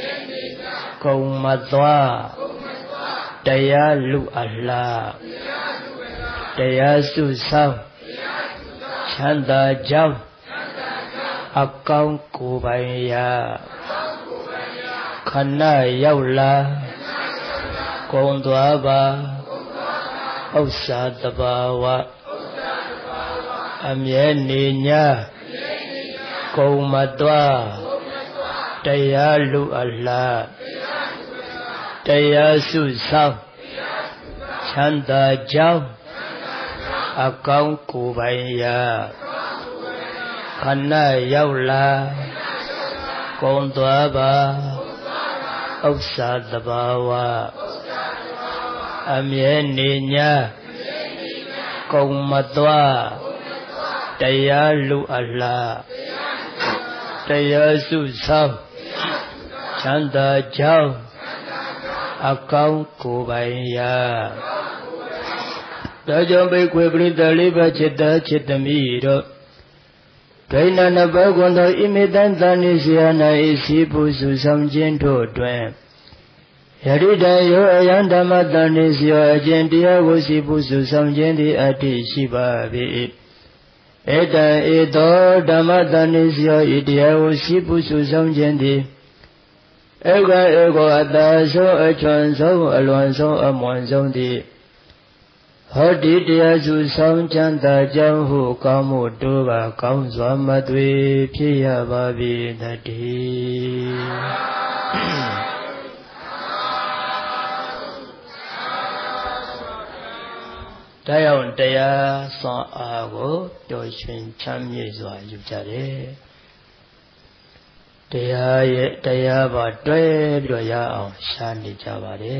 Komadwa Daya Lu Allah Daya Susam Chanda Jam Akang Kubaya Kana Yaula Gondwaba Outside the power Amieninya Komadwa Daya Lu Allah Daya Susam Chanda Jam Akang Kubaya Kana Yaula Gondwaba Outside the power Amieninya Komadwa Daya Lu Allah Daya Susam Chanda Jam Akang Kubaya Dajan Bequibri the Liba Chita Chitamiro Daina Nabagwanda Imidan Danisiana Isibu Susam Jinto Dwem Yarida yo ayandama danisyo ajendiya wosibu susamjendi ati shibabi. Eta eto dhamma danisyo idiya wosibu susamjendi. Ego ataso achonso alwanso amwanso Hodi diya susam chanta jamhu kamu duga kamswa matwe piya babi nati. ဒါကြောင့်တရားစွမ်းအားကိုပျော်ရွှင်ချမ်းမြေ့စွာယူကြတယ်တရားရဲ့တရားပါတွဲပြီးတော့ရအောင်ရှားနေကြပါတယ်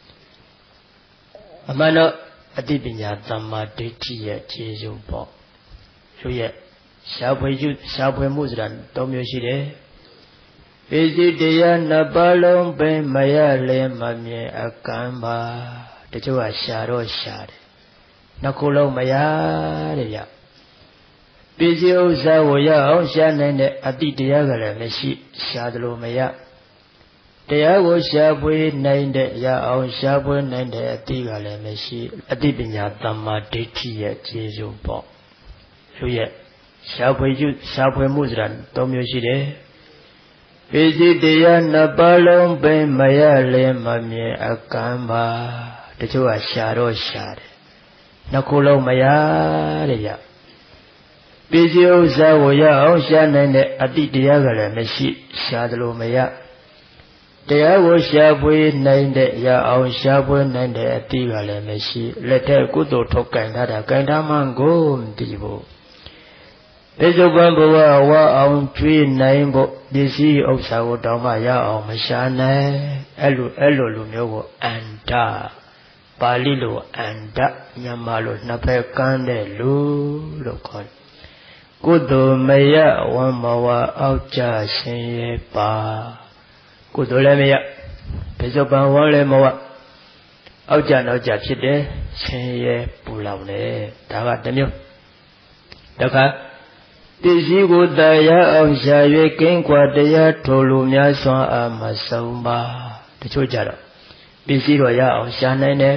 အမှန်တော့အတိပညာသမ္မာဒိဋ္ဌိရဲ့ခြေစုပ်ပေါ့သူရဲ့ရှားဖွေမှုဆိုတာ၃မျိုးရှိတယ်ပစ္စည်းတရားနှစ်ပါးလုံးပင်မရလဲမမြင်အကံပါတချို့ကရှားတော့ရှားတယ်နှစ်ခုလုံးမရတဲ့ဗျပစ္စည်းဥစ္စာကိုရအောင်ရှားနိုင်တဲ့အတိတရားကလည်းမရှိရှားသလိုမရတရားကိုရှားဖွေနိုင်တဲ့ရအောင်ရှားဖွေနိုင်တဲ့အတိကလည်းမရှိအတိပညာသမ္မာဒိဋ္ဌိရဲ့ခြေစုပ်ပေါ့သူရဲ့ရှားဖွေမှုဆိုတာ၃မျိုးရှိတယ်ပစ္စည်းတရားနှစ်ပါးလုံးပင်မရလဲမမြင်အကံပါတချို့ကရှားတော့ရှားတယ်နှစ်ခုလုံးမရတဲ့ဗျပစ္စည်းဥစ္စာကိုရအောင်ရှားနိုင်တဲ့အတိတရားကလည်းမရှိရှားသလိုမရတရားကိုရှားဖွေနိုင်တဲ့ရအောင်ရှားဖွေနိုင်တဲ့အတိကလည်းမရှိလက်ထက်ကုသိုလ်ထုတ်ကင်ထားတာကင်ထားမှကိုမသိဘူးပိစုပန်ဘဝဝအောင်ကျွေးနိုင်ဖို့ပစ္စည်းဥစ္စာကိုတောင်းမှရအောင်မရှားနိုင်အဲ့လိုလူမျိုးကိုအန္တပါဠိလိုအန္တမြန်မာလိုနှစ်ဖက်ကမ်းတဲ့လူလို့ခေါ်တယ်ကုသိုလ်မရဝမ်းမဝအောက်ကြဆင်းရဲပါကုသိုလ်လည်းမရပိစုပန်ဝမ်းလည်းမဝအောက်ကြနောက်ကြဖြစ်တယ်ဆင်းရဲပူလောင်တယ်ဒါကတစ်မျိုးတခါပစ္စည်းကိုတရားအောင်ရှာ၍ကင်းကွာတရားထိုလူများစွမ်းအားမဆုံးပါတချို့ကြတော့ပစ္စည်းတော့ရအောင်ရှာနိုင်တယ်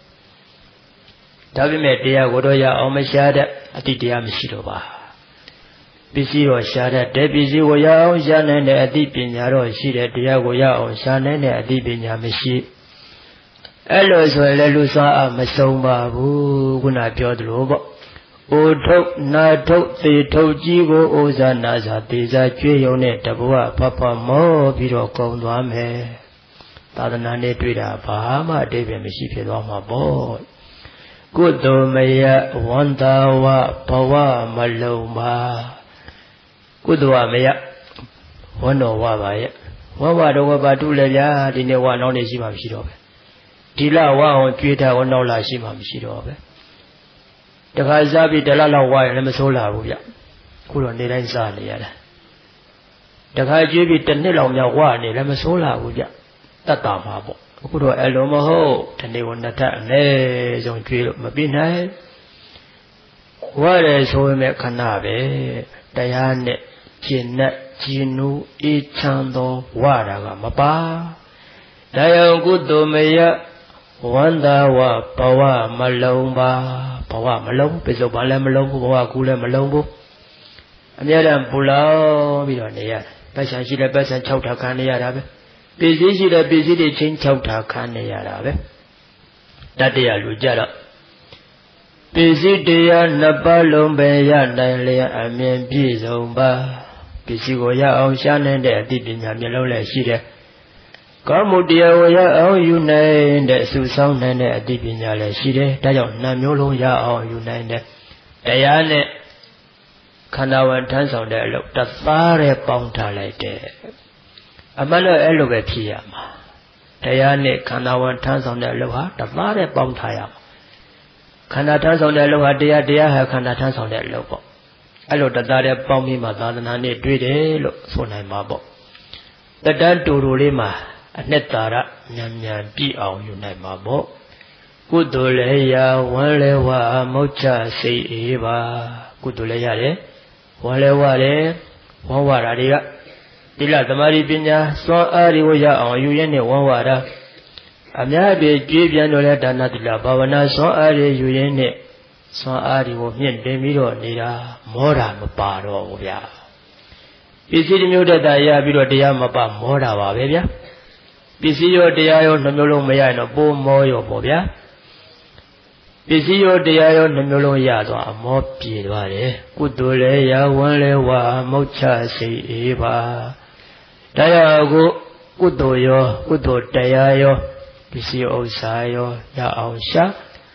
ဒါပေမဲ့တရားကိုတော့ရအောင်မရှာတဲ့အတိတရားမရှိတော့ပါပစ္စည်းတော့ရှာတတ်တယ်ပစ္စည်းကိုရအောင်ရှာနိုင်တဲ့အတိပညာတော့ရှိတယ်တရားကိုရအောင်ရှာနိုင်တဲ့အတိပညာမရှိအဲ့လိုဆိုရင်လည်းလူစွမ်းအားမဆုံးပါဘူးခုနပြောသလိုပေါ့အိုထုတ်နာထုတ်သေထုတ်ကြီးကိုအိုဇာနာဇာသေဇာကျွေးရုံနဲ့တဘဝဖဖမောပြီးတော့ကုံသွားမယ်သာသနာနဲ့တွေ့တာဘာမှအတိပ္ပယ်မရှိဖြစ်သွားမှာပေါ့ကုသိုလ်မယဝန္တာဝဘဝမလုံးပါကုသိုလ်မယဝန္တော်ဝပါရဲ့ဝဝတော်ဝပါတုလည်းဗျာဒီနေ့ဝနောက်နေရှိမှမရှိတော့ပဲဒီလဝအောင်ကျွေးတာဝနောက်လာရှိမှမရှိတော့ပဲတခါစားပြီးတလလောက်ဝါရင်လည်းမဆိုးလာဘူးဗျခုတော့နေတိုင်းစားနေရတာတခါကျွေးပြီးတစ်နှစ်လောက်မြောက်ဝါနေလည်းမဆိုးလာဘူးဗျတတ်တာမှာပေါ့အခုတော့အဲ့လိုမဟုတ်ဒီနေ့ကနှစ်ထပ်အနည်းဆုံးကျွေးလို့မပြနိုင်ဝါတယ်ဆိုရင်လည်းခဏပဲတရားနဲ့ကျင့်နဲ့ကျင့်နူးအေးချမ်းသောဝါတာကမပါဒါကြောင့်ကုသိုလ်မယဝန္တာဝဘဝမလုံးပါဘဝမလုံးပိစုံပါလည်းမလုံးဘူးဘဝကူလည်းမလုံးဘူးအများတန်းပူလောင်ပြီးတော့နေရတယ်ပတ်စံရှိတဲ့ပတ်စံ6ထာခံနေရတာပဲပစ္စည်းရှိတဲ့ပစ္စည်းတွေချင်း6ထာခံနေရတာပဲတတ္တရလူကြတော့ပစ္စည်းတရားနှစ်ပါးလုံးပဲရနိုင်လျက်အမြင်ပြည့်စုံပါပစ္စည်းကိုရအောင်ရှားနိုင်တဲ့အသိပညာမျက်လုံးလည်းရှိတယ်ကောင်းမှုတရားကိုရအောင်ယူနိုင်တဲ့အစုဆောင်နိုင်တဲ့အသိပညာလည်းရှိတယ်ဒါကြောင့်နှမျိုးလုံးရအောင်ယူနိုင်တဲ့တရားနဲ့ခန္ဓာဝန်ထမ်းဆောင်တဲ့အလုပ်တသားနဲ့ပေါင်းထားလိုက်တယ်အမှန်တော့အဲ့လိုပဲဖြစ်ရမှာတရားနဲ့ခန္ဓာဝန်ထမ်းဆောင်တဲ့အလုပ်ဟာတသားနဲ့ပေါင်းထားရမှာခန္ဓာထမ်းဆောင်တဲ့အလုပ်ဟာတရားဟာခန္ဓာထမ်းဆောင်တဲ့အလုပ်ပေါ့အဲ့လိုတသားနဲ့ပေါင်းပြီးမှသာသနာနဲ့တွေ့တယ်လို့ဆိုနိုင်မှာပေါ့တတန်းတူတူလေးမှာအနှစ်သာရဉာဏ်ဉာဏ်ပြည့်အောင်ယူနိုင်မှာပေါ့ကုသိုလ်လည်းရဝမ်းလည်းဝမုတ်ချစိတ်အေးပါကုသိုလ်လည်းရတယ်ဝမ်းလည်းဝတယ်ဝမ်းဝတာတွေကသီလသမာဓိပညာစွမ်းအားတွေကိုရအောင်ယူရင်းနဲ့ဝမ်းဝတာအများပြေကြွေးပြန်တော့လဲဒါနသီလဘာဝနာစွမ်းအားတွေယူရင်းနဲ့စွမ်းအားတွေကိုမြင့်တင်ပြီးတော့နေတာမောတာမပါတော့ဘူးဗျာပစ္စည်းမျိုးတတ်တာရပြီးတော့တရားမပါမောတာပါပဲဗျာပစ္စည်းရောတရားရောနှမျိုးလုံးမရရင်တော့ပိုးမောရောပေါ့ဗျာပစ္စည်းရောတရားရောနှမျိုးလုံးရသွားအမောပြေသွားတယ်ကုသိုလ်လည်းရဝမ်းလည်းဝမုတ်ချစိတ်အေးပါတရားကိုကုသိုလ်ရောကုသိုလ်တရားရောပစ္စည်းဥစ္စာရောရအောင်ရှာ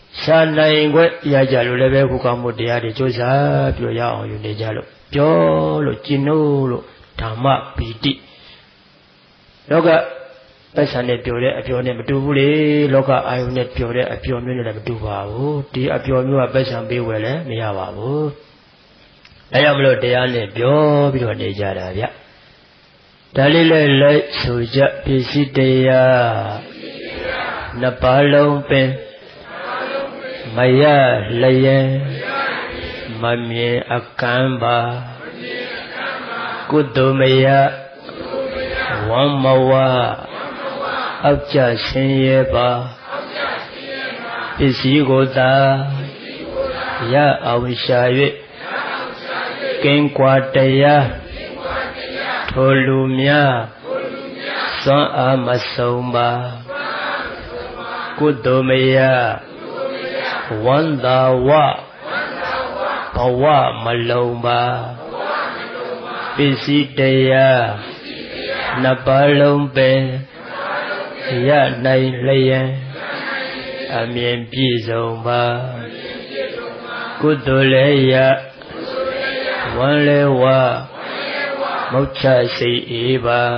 ရှာနိုင်ခွင့်ရကြလို့လည်းပဲခုကောင်းမှုတရားတွေကြိုးစားပြီးရအောင်ယူနေကြလို့ပြောလို့ကျင့်လို့ဓမ္မပီတိလောကပိုက်ဆံနဲ့ပြောတဲ့အပြောနဲ့မတူဘူးလေလောကအာယုန်နဲ့ပြောတဲ့အပြောမျိုးနဲ့လည်းမတူပါဘူးဒီအပြောမျိုးကပိုက်ဆံပေးဝယ်လည်းမရပါဘူးအဲကြောင့်မလို့တရားနဲ့ပြောပြီးတော့နေကြတာဗျဒါလေးလည်းလိုက်ဆိုကြပစ္စည်းတရားနှစ်ပါးလုံးပင်မရလျင်မမြင်အကမ်းပါကုသိုလ်မယဝမ်းမဝအောက်ကြဆင်းရဲပါပစ္စည်းကိုသာရအောင်ရှာ၍ကင်းကွာတရားထိုလူများစွမ်းအားမဆုံးပါကုသိုလ်မယဝန္တာဝဘဝမလုံးပါပစ္စည်းတရားနှစ်ပါးလုံးပင်ရနိုင်လျင်အမြင်ပြည့်စုံပါကုသိုလ်လည်းရဝမ်းလည်းဝမုတ်ချစိတ်အေးပါ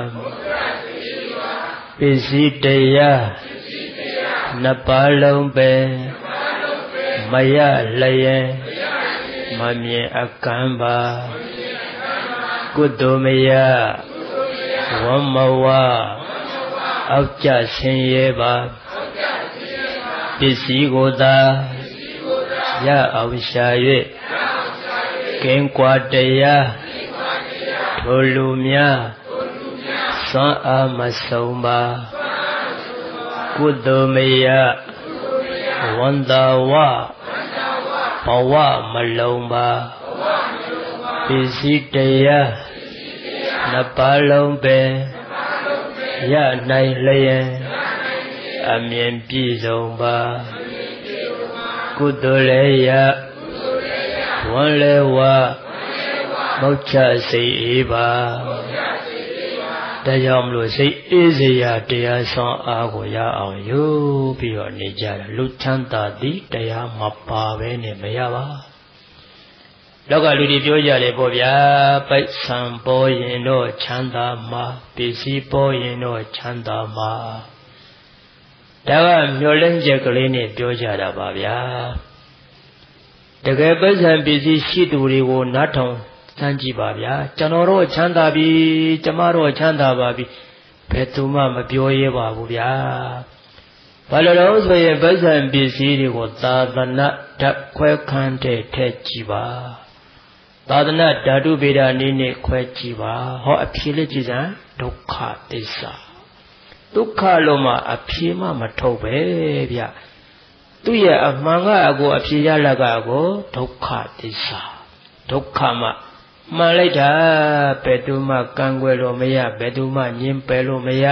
ပစ္စည်းတရားနှစ်ပါးလုံးပင်မရလျင်မမြင်အကမ်းပါကုသိုလ်မယဝမ်းမဝအောက်ကြဆင်းရဲပါပစ္စည်းကိုသာရအောင်ရှာ၍ကင်းကွာတရားထိုလူများစွမ်းအားမဆုံးပါကုသိုလ်မယဝန္တာဝဘဝမလုံးပါပစ္စည်းတရားနှစ်ပါးလုံးပင်ရနိုင်လျင်အမြင်ပြည့်စုံပါကုသိုလ်လည်းရဝမ်းလည်းဝမုတ်ချစိတ်အေးပါဒါကြောင့်မလို့စိတ်အေးစေရာတရားဆောင်အားကိုရအောင်ယူပြီးတော့နေကြတာလူချမ်းသာသည်တရားမပါပဲနဲ့မရပါလောကလူတွေပြောကြတယ်ပေါ့ဗျာပိုက်ဆံပေါ်ရင်တော့ချမ်းသာမှာပစ္စည်းပေါ်ရင်တော့ချမ်းသာမှာဒါကမျောလင့်ချက်ကလေးနဲ့ပြောကြတာပါဗျာတကယ်ပိုက်ဆံပစ္စည်းရှိသူတွေကိုနားထောင်စမ်းကြည့်ပါဗျာကျွန်တော်တို့ချမ်းသာပြီကျမတို့ချမ်းသာပါပြီဘယ်သူမှမပြောရဲပါဘူးဗျာဘာလို့လဲဆိုရင်ပိုက်ဆံပစ္စည်းတွေကိုသာသနာဓာတ်ခွဲခန်းတဲ့ထည့်ကြည့်ပါသာသနာဓာတုဗေဒနည်းနဲ့ခွဲကြည့်ပါဟောအဖြေလေးကြည့်စမ်းဒုက္ခသစ္စာဒုက္ခလို့မှအဖြေမှမထုတ်ပဲဗျသူရဲ့အမှန်ကအကိုအဖြေရလကကိုဒုက္ခသစ္စာဒုက္ခမှမှန်လိုက်တာဘယ်သူမှကံကွယ်လို့မရဘယ်သူမှညှင်းပယ်လို့မရ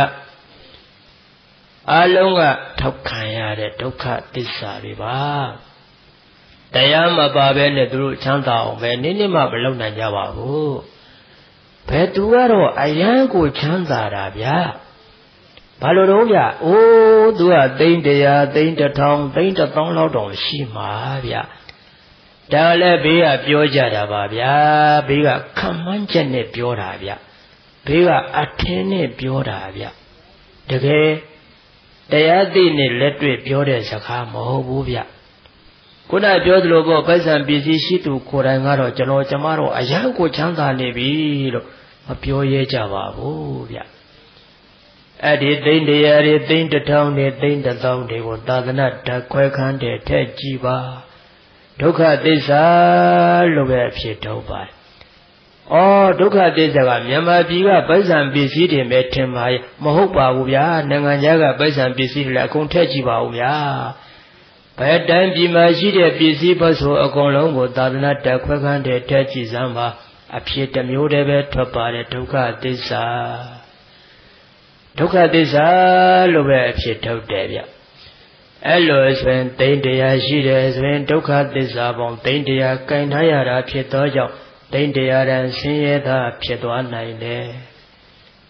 အလုံးကထောက်ခံရတဲ့ဒုက္ခသစ္စာတွေပါတရားမပါဘဲနဲ့သူတို့ချမ်းသာအောင်ပဲနိမ့်နိမ့်မှမလုပ်နိုင်ကြပါဘူးဘယ်သူကတော့အယံကိုချမ်းသာတာဗျာဘာလို့တော့ဗျအိုးသူကသိန်း100သိန်း1000သိန်း1000လောက်တောင်ရှိမှာဗျဒါလည်းဘေးကပြောကြတာပါဗျာဘေးကခံမှန်းချက်နဲ့ပြောတာဗျဘေးကအထင်းနဲ့ပြောတာဗျတကယ်တရားသိနဲ့လက်တွေ့ပြောတဲ့စကားမဟုတ်ဘူးဗျခုနပြောသလိုပေါ့ပိုက်ဆံပစ္စည်းရှိသူကိုယ်တိုင်ကတော့ကျွန်တော်ကျမတို့အယံကိုချမ်းသာနေပြီလို့မပြောရဲကြပါဘူးဗျအဲ့ဒီသိန်း100တွေသိန်း1000တွေသိန်း1000တွေကိုသာသနာဓာတ်ခွဲခန်းတဲ့ထက်ကြည့်ပါဒုက္ခသစ္စာလို့ပဲအဖြစ်ထုတ်ပါတယ်။အော်ဒုက္ခသစ္စာကမြန်မာပြည်ကပိုက်ဆံပစ္စည်းတွေပဲထင်ပါရဲ့မဟုတ်ပါဘူးဗျာနိုင်ငံခြားကပိုက်ဆံပစ္စည်းတွေလည်းအကုန်ထည့်ကြည့်ပါဦးဗျာဘယ်တန်းပြည်မှာရှိတဲ့ပစ္စည်းဘဆိုအကုန်လုံးကိုသာသနာဓာတ်ခွဲခန်းတဲ့ထည့်ကြည့်စမ်းပါအဖြစ်တစ်မျိုးတည်းပဲထွက်ပါတယ်ဒုက္ခသစ္စာဒုက္ခသစ္စာလို့ပဲအဖြစ်ထုတ်တယ်ဗျအဲ့လိုဆိုရင်သိန်း100ရှိတယ်ဆိုရင်ဒုက္ခသစ္စာပေါင်းသိန်း100ကင်ထားရတာဖြစ်သောကြောင့်သိန်း100တန်ဆင်းရဲတာဖြစ်သွားနိုင်တယ်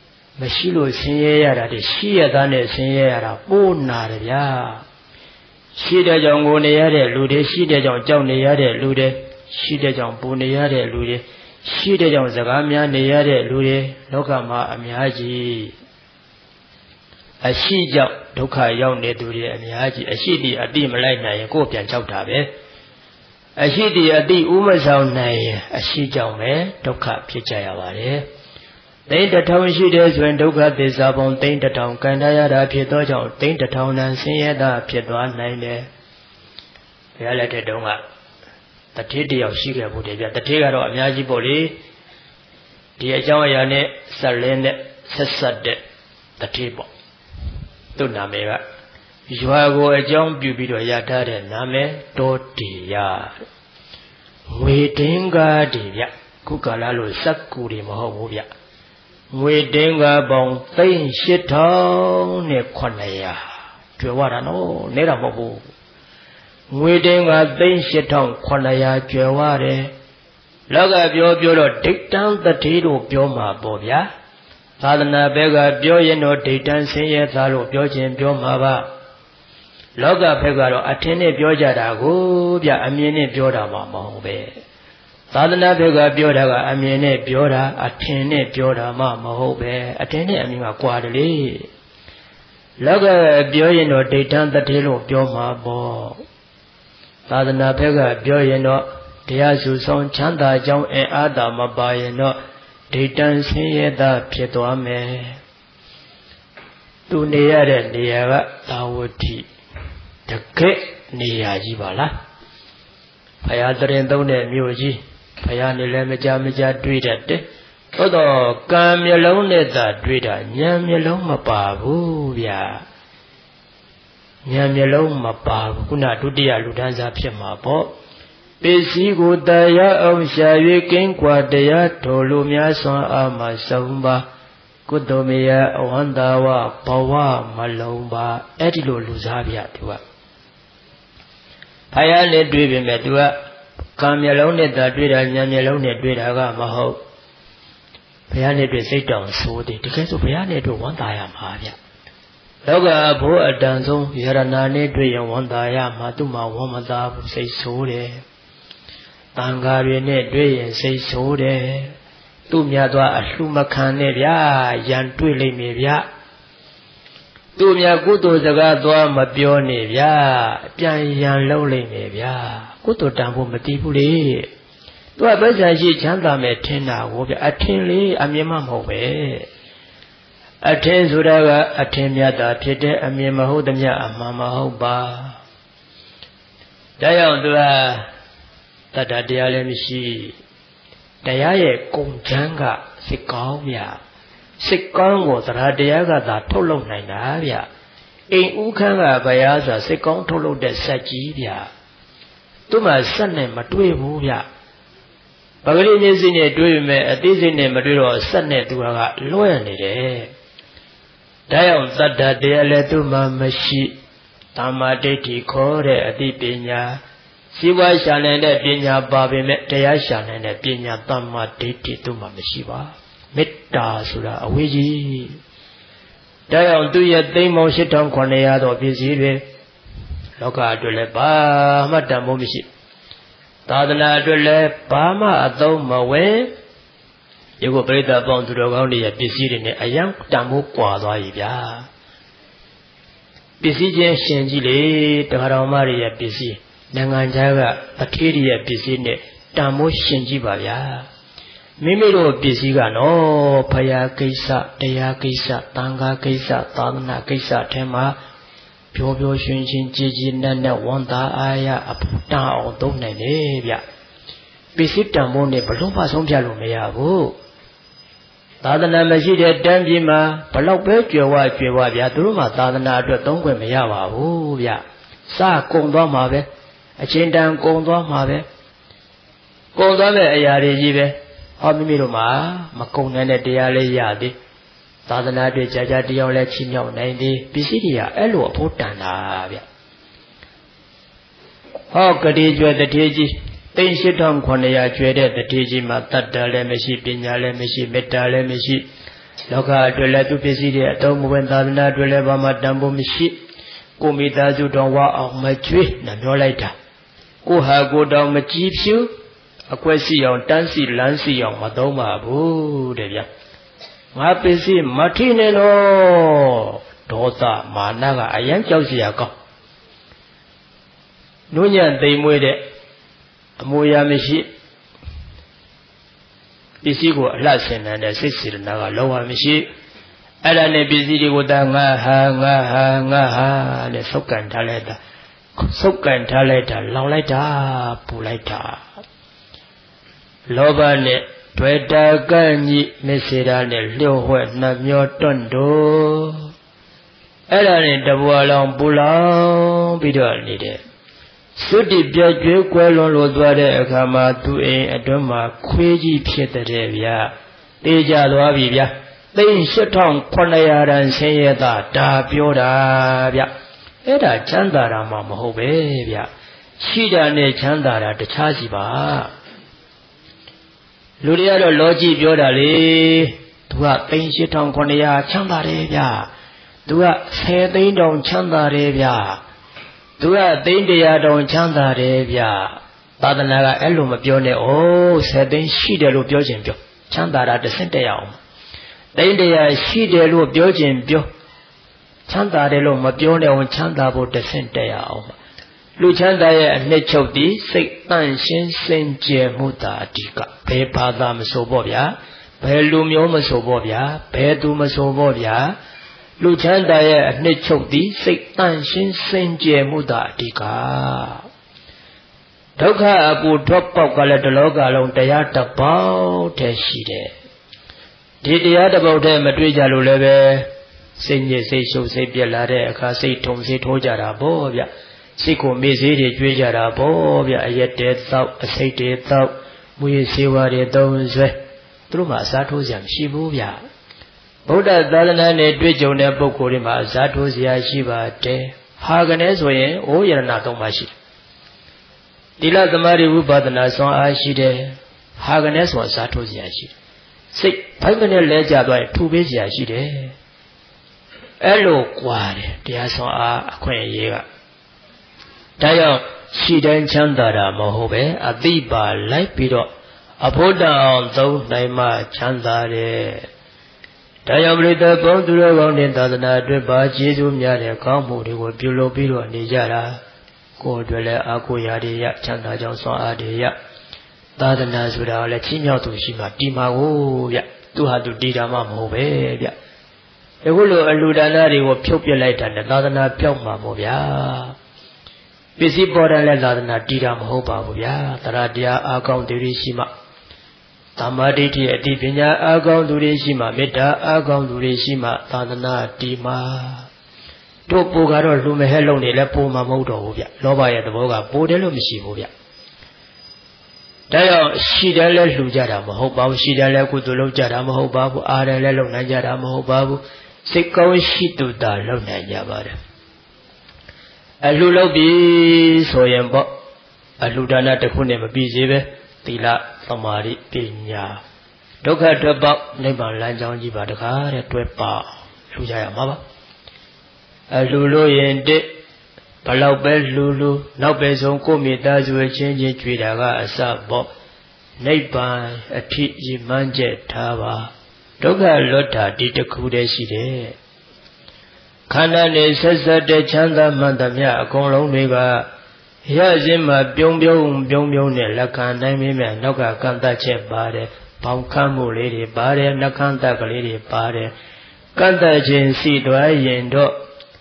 မရှိလို့ဆင်းရဲရတာတည်းရှိရတာနဲ့ဆင်းရဲရတာပိုးနာတယ်ဗျာရှိတဲ့ကြောင့်ကိုနေရတဲ့လူတွေရှိတဲ့ကြောင့်ကြောက်နေရတဲ့လူတွေရှိတဲ့ကြောင့်ပူနေရတဲ့လူတွေရှိတဲ့ကြောင့်စကားများနေရတဲ့လူတွေလောကမှာအများကြီးအရှိကြောင့်ဒုက္ခရောက်နေသူတွေအများကြီးအရှိတိအတိမလိုက်နိုင်ရင်ကိုယ်ပြန်ကြောက်တာပဲအရှိတိအတိဥမဆောင်နိုင်ရင်အရှိကြောင့်ပဲဒုက္ခဖြစ်ကြရပါတယ်သိန်းတစ်ထောင်ရှိတယ်ဆိုရင်ဒုက္ခသစ္စာပုံသိန်းတစ်ထောင်ကံတရတာဖြစ်သောကြောင့်သိန်းတစ်ထောင်တန်ဆင်းရဲတာဖြစ်သွားနိုင်တယ်ဘုရားလက်ထက်တုန်းကတတိတယောက်ရှိခဲ့ဘူးတယ်ဗျတတိကတော့အများကြီးပေါ့လေဒီအကြောင်းအရာနဲ့ဆက်လင်းနဲ့ဆက်ဆက်တဲ့တတိပေါ့သူ့နာမည်ကရွာကိုအကြောင်းပြုပြီးတော့ရထားတဲ့နာမည်တောတိယငွေတင်းကားဒီဗျခုကာလလို့စက္ကူတွေမဟုတ်ဘူးဗျငွေတင်းကားပေါင်း38,900ကျွယ်ဝတာနော်နေတာမဟုတ်ဘူးငွေတင်းကား38,900ကျွယ်ဝတယ်လောကပြောတော့ဒိဋ္ဌံတတိတို့ပြောမှာပေါ့ဗျာသာသနာဘက်ကပြောရင်တော့ဒိဋ္ဌံဆင်းရဲသားလို့ပြောခြင်းပြောမှာပါလောကဘက်ကတော့အထင်နဲ့ပြောကြတာကိုဗျအမြင်နဲ့ပြောတာမှမဟုတ်ပဲသာသနာဘက်ကပြောတာကအမြင်နဲ့ပြောတာအထင်နဲ့ပြောတာမှမဟုတ်ပဲအထင်နဲ့အမြင်ကကွာတယ်လေလောကပြောရင်တော့ဒိဋ္ဌံတတိလို့ပြောမှာပေါ့သာသနာဘက်ကပြောရင်တော့တရားစုဆောင်ချမ်းသာကြောင်းအင်အားသာမပါရင်တော့ဒိဋ္ဌံဆင်းရဲသာဖြစ်သွားမယ်သူနေရတဲ့နေရာကသာဝတိတကယ့်နေရာကြီးပါလားဘုရားတရင်သုံးတဲ့မြို့ကြီးဘုရားနေလည်းမကြတွေ့တတ်တယ်သို့တော့ကံမျက်လုံးနဲ့သာတွေ့တာဉာဏ်မျက်လုံးမပါဘူးဗျာဉာဏ်မျက်လုံးမပါဘူးခုနဒုတိယလူဒန်းစားဖြစ်မှာပေါ့ပစ္စည်းကိုတရားအောင်ရှာ၍ကင်းကွာတရားတော်လူများစွမ်းအားမှဆုံးပါကုသိုလ်မယအဝန္တာဝဘဝမလုံးပါအဲ့ဒီလိုလူစားပြသူကဖယားနဲ့တွေ့ပြီမဲ့သူကကံမျက်လုံးနဲ့သာတွေ့တာဉာဏ်မျက်လုံးနဲ့တွေ့တာကမဟုတ်ဘုရားနဲ့တွေ့စိတ်တောင်ဆိုးတယ်တကယ်ဆိုဘုရားနဲ့တွေ့ဝမ်းသာရမှာဗျလောကဘိုးအတန်ဆုံးယရနာနဲ့တွေ့ရင်ဝမ်းသာရမှာသူ့မှာဝမ်းမသာဘူးစိတ်ဆိုးတယ်တန်ဃာတွေနဲ့တွေ့ရင်စိတ်ဆိုးတယ်သူ့မြတ်သွားအလှမခံနဲ့ဗျာရန်တွေ့လိမ့်မယ်ဗျာသူ့မြတ်ကုသိုလ်စကားသွားမပြောနဲ့ဗျာပြန်ရန်လုံးလိမ့်မယ်ဗျာကုသိုလ်တန်ဖို့မတည်ဘူးလေသူကပတ်စံရှိချမ်းသာမယ်ထင်တာကိုဗျအထင်လေးအမြင်မှမဟုတ်ပဲအထင်ဆိုတာကအထင်မြတ်တာဖြစ်တဲ့အမြင်မဟုတ်သမျှအမှန်မဟုတ်ပါဒါကြောင့်သူကတတ္တတရားလည်းမရှိတရားရဲ့ကုံချမ်းကစိတ်ကောင်းဗျစိတ်ကောင်းကိုသရတရားကသာထုတ်လုပ်နိုင်တာဗျအိမ်ဥခန်းကဘုရားဆိုစိတ်ကောင်းထုတ်လုပ်တဲ့စက်ကြီးဗျသူ့မှာစက်နဲ့မတွေ့ဘူးဗျပဂရိမျက်စိနဲ့တွေ့ပေမဲ့အသိစိတ်နဲ့မတွေ့တော့စက်နဲ့သူကလွဲ့နေတယ်ဒါကြောင့်သတ္တတရားလည်းသူ့မှာမရှိသမ္မာဒိဋ္ဌိခေါ်တဲ့အသိပညာစီဝါရှာနိုင်တဲ့ပညာပါပေမဲ့တရားရှာနိုင်တဲ့ပညာသမ္မာဒိဋ္ဌိသူ့မှာမရှိပါမေတ္တာဆိုတာအဝေးကြီးဒါကြောင့်သူရဲ့သိမ်းပေါင်း8,900သောပစ္စည်းတွေလောကအတွက်လည်းဘာမှတန်ဖိုးမရှိသာသနာအတွက်လည်းဘာမှအသုံးမဝင်ဒီကိုပြိဿပေါင်းသူတော်ကောင်းတွေရဲ့ပစ္စည်းတွေနဲ့အယံတန်ဖိုးကွာသွားပြီဗျာပစ္စည်းချင်းရှင်ကြီးလေတရားတော်မတွေရဲ့ပစ္စည်းနိုင်ငံခြားကတထေးတွေရဲ့ပစ္စည်းနဲ့တန်ဖိုးရှင်ကြီးပါဗျာမိမိတို့ပစ္စည်းကနော်ဖရာကိစ္စတရားကိစ္စသံဃာကိစ္စသာသနာကိစ္စထဲမှာပျော်ပျော်ရွှင်ရွှင်ကြည်ကြည်နက်နက်ဝန်တာအားရအဖို့တန်အောင်သုံးနိုင်တယ်ဗျပစ္စည်းတန်ဖိုးနဲ့ဘလို့မှဆုံးဖြတ်လို့မရဘူးသာသနာမရှိတဲ့တန်းပြည်မှာဘလောက်ပဲကြွယ်ဝဗျာသူတို့မှသာသနာအတွက်သုံးခွင့်မရပါဘူးဗျစကုန်သွားမှာပဲအချင်းတန်ကုန်သွားမှာပဲကုန်သွားတဲ့အရာတွေကြီးပဲဟောမိမိတို့မှာမကုန်နိုင်တဲ့တရားလေးရသည်သာသနာ့အတွက်ကြာကြာတရားလဲချီးမြှောက်နိုင်သည်ပစ္စည်းတွေကအဲ့လိုအဖို့တန်တာဗျဟောကတိကျွဲတတိကြီး38,900ကျွဲတဲ့တတိကြီးမှာတတ္တလည်းမရှိပညာလည်းမရှိမေတ္တာလည်းမရှိလောကအတွက်လည်းသူပစ္စည်းတွေအတုံးမဝင်သာသနာအတွက်လည်းဘာမှတန်ဖို့မရှိကိုမိသားစုတော်ဝအောင်မကျွေးနှမျောလိုက်တာကိုဟာကိုတော်မကြည့်ဖြူအကွက်စီအောင်တန်းစီလန်းစီအောင်မသုံးပါဘူးတဲ့ဗျငါပစ္စည်းမထိနဲ့တော့ဒေါသမာနကအယံကြောက်เสียကောင်းနုညံ့သိမ်မွေးတဲ့အမူအရာမရှိပစ္စည်းကိုအလှဆင်တဲ့စိတ်စေတနာကလောဘမရှိအဲ့ဒါနဲ့ပစ္စည်းတွေကိုငါဟာနဲ့ဆုပ်ကန်ထားလိုက်တာလောင်လိုက်တာပူလိုက်တာလောဘနဲ့တွေ့တာကန့်ကြီးမစေတာနဲ့လျှို့ဝှက်နှမျောတွန့်တို့အဲ့ဒါနဲ့တဘွားလောင်ပူလောင်ပြီးတော့နေတဲ့စွတိပြည့်ကျွေးကွယ်လွန်လို့သွားတဲ့အခါမှာသူအိမ်အတွင်းမှာခွေးကြီးဖြစ်တဲ့ဗျာတေးကြသွားပြီဗျာသိန်း8900တန်ဆင်းရဲသားဒါပြောတာဗျအဲ့ဒါချမ်းသာတာမှမဟုတ်ပဲဗျရှိတာနဲ့ချမ်းသာတာတခြားစီပါလူတွေကတော့လောကြီးပြောတာလေသူကသိန်း8900ချမ်းသာတယ်ဗျသူက10သိန်းတောင်ချမ်းသာတယ်ဗျသူကသိန်း100တောင်ချမ်းသာတယ်ဗျသာသနာကအဲ့လိုမပြောနဲ့ဩ10သိန်းရှိတယ်လို့ပြောခြင်းပြောချမ်းသာတာတစ်ဆင့်တက်ရအောင်သိန်း100ရှိတယ်လို့ပြောခြင်းပြောချမ်းသာတယ်လို့မပြောနဲ့ဝင်ချမ်းသာဖို့တစ်ဆင့်တက်ရအောင်လူချမ်းသာရဲ့အနှစ်ချုပ်သည်စိတ်တန့်ရှင်းစင်ကြယ်မှုသာအဓိကဘယ်ဘာသာမဆိုပေါ့ဗျာဘယ်လူမျိုးမဆိုပေါ့ဗျာဘယ်သူမဆိုပေါ့ဗျာလူချမ်းသာရဲ့အနှစ်ချုပ်သည်စိတ်တန့်ရှင်းစင်ကြယ်မှုသာအဓိကဒုက္ခအပူထွက်ပေါက်ကလည်းတလောကလုံးတရားတစ်ပေါက်တည်းရှိတယ်ဒီတရားတစ်ပေါက်တည်းမတွေ့ကြလို့လည်းပဲစိတ်ညစ်စိတ်ရှုပ်စိတ်ပြက်လာတဲ့အခါစိတ်ထုံစိတ်ထိုးကြတာပေါ့ဗျစိတ်ကိုမေ့စေးတွေကျွေးကြတာပေါ့ဗျအရက်တဲသောက်အစိတ်တွေသောက်မူရစေဝါတွေသုံးဆွဲသူတို့မှအစားထိုးစရာမရှိဘူးဗျဗုဒ္ဓသာသနာနဲ့တွေ့ကြုံတဲ့ပုဂ္ဂိုလ်တွေမှာအစားထိုးစရာရှိပါတယ်ဟာကနေဆိုရင်ဩယရဏသုံးပါရှိတယ်သီလသမာဓိဝိပဿနာဆွမ်းအားရှိတယ်ဟာကနေဆိုအစားထိုးစရာရှိတယ်စိတ်ဘိုက်ကနေလဲကျသွားရင်ထူပေးစရာရှိတယ်အဲ့လိုကွာတယ်တရားဆွမ်းအားအခွင့်အရေးကဒါကြောင့်ရှိတိုင်းချမ်းသာတာမဟုတ်ပဲအတိပါလိုက်ပြီးတော့အဖို့တန်အောင်သုံးနိုင်မှချမ်းသာတယ်ဒါကြောင့်ပရိသတ်ပေါင်းသူတော်ကောင်းတဲ့သာသနာအတွက်ပါကျေးဇူးများတဲ့ကောင်းမှုတွေကိုပြုလုပ်ပြီးတော့နေကြတာကိုယ်အတွက်လည်းအာကိုရာတွေရချမ်းသာကြောင်းဆွမ်းအားတွေရသာသနာဆိုတာလည်းချီးမြှောက်သူရှိမှတည်မှာကိုဗျသူဟာသူတည်တာမှမဟုတ်ပဲဗျအခုလိုအလှူဒါနတွေကိုဖြုတ်ပြလိုက်တာနဲ့သာသနာပြောက်မှာပေါ့ဗျာပစ္စည်းပေါ်တယ်လည်းသာသနာတည်တာမဟုတ်ပါဘူးဗျာတရားတရားအာကောင်းသူတွေရှိမှသမာဓိဋ္ဌိအတိပညာအာကောင်းသူတွေရှိမှမေတ္တာအာကောင်းသူတွေရှိမှသာသနာတည်မှာတို့ပိုကတော့လူမဟဲလုံးနေလဲပိုမှာမဟုတ်တော့ဘူးဗျလောဘရဲ့သဘောကပိုတယ်လို့မရှိဘူးဗျဒါကြောင့်ရှိတယ်လဲလှူကြတာမဟုတ်ပါဘူးရှိတယ်လဲကုသိုလ်လုပ်ကြတာမဟုတ်ပါဘူးအားတယ်လဲလုပ်နိုင်ကြတာမဟုတ်ပါဘူးစိတ်ကောင်းရှိသူသာလုပ်နိုင်ကြပါတယ်အလှလုပ်ပြီဆိုရင်ပေါ့အလှဒါနတစ်ခုနဲ့မပြီးသေးပဲသီလသမာဓိပညာဒုက္ခထွက်ပေါက်နိဗ္ဗာန်လမ်းကြောင်းကြီးပါတကားတဲ့တွဲပေါက်လှူကြရမှာပါအလှလို့ရင်တစ်ဘလောက်ပဲလှူနောက်ပဲဆုံးကိုမိသားစုချင်းချင်းကြွေတာကအစပေါ့နိဗ္ဗာန်အထိရည်မှန်းချက်ထားပါဒုက္ခလွတ်တာဒီတစ်ခုတည်းရှိတယ်ခန္ဓာနဲ့ဆက်ဆက်တဲ့ချမ်းသာမှန်သမျှအကုန်လုံးတွေကရခြင်းမှာပြုံးနဲ့လက်ခံနိုင်မိမဲ့နောက်ကကန့်တတ်ချက်ပါတယ်ဘောင်ခမ်းမှုလေးတွေပါတယ်နှခမ်းတက်ကလေးတွေပါတယ်ကန့်တတ်ခြင်းစီတွားရင်တော့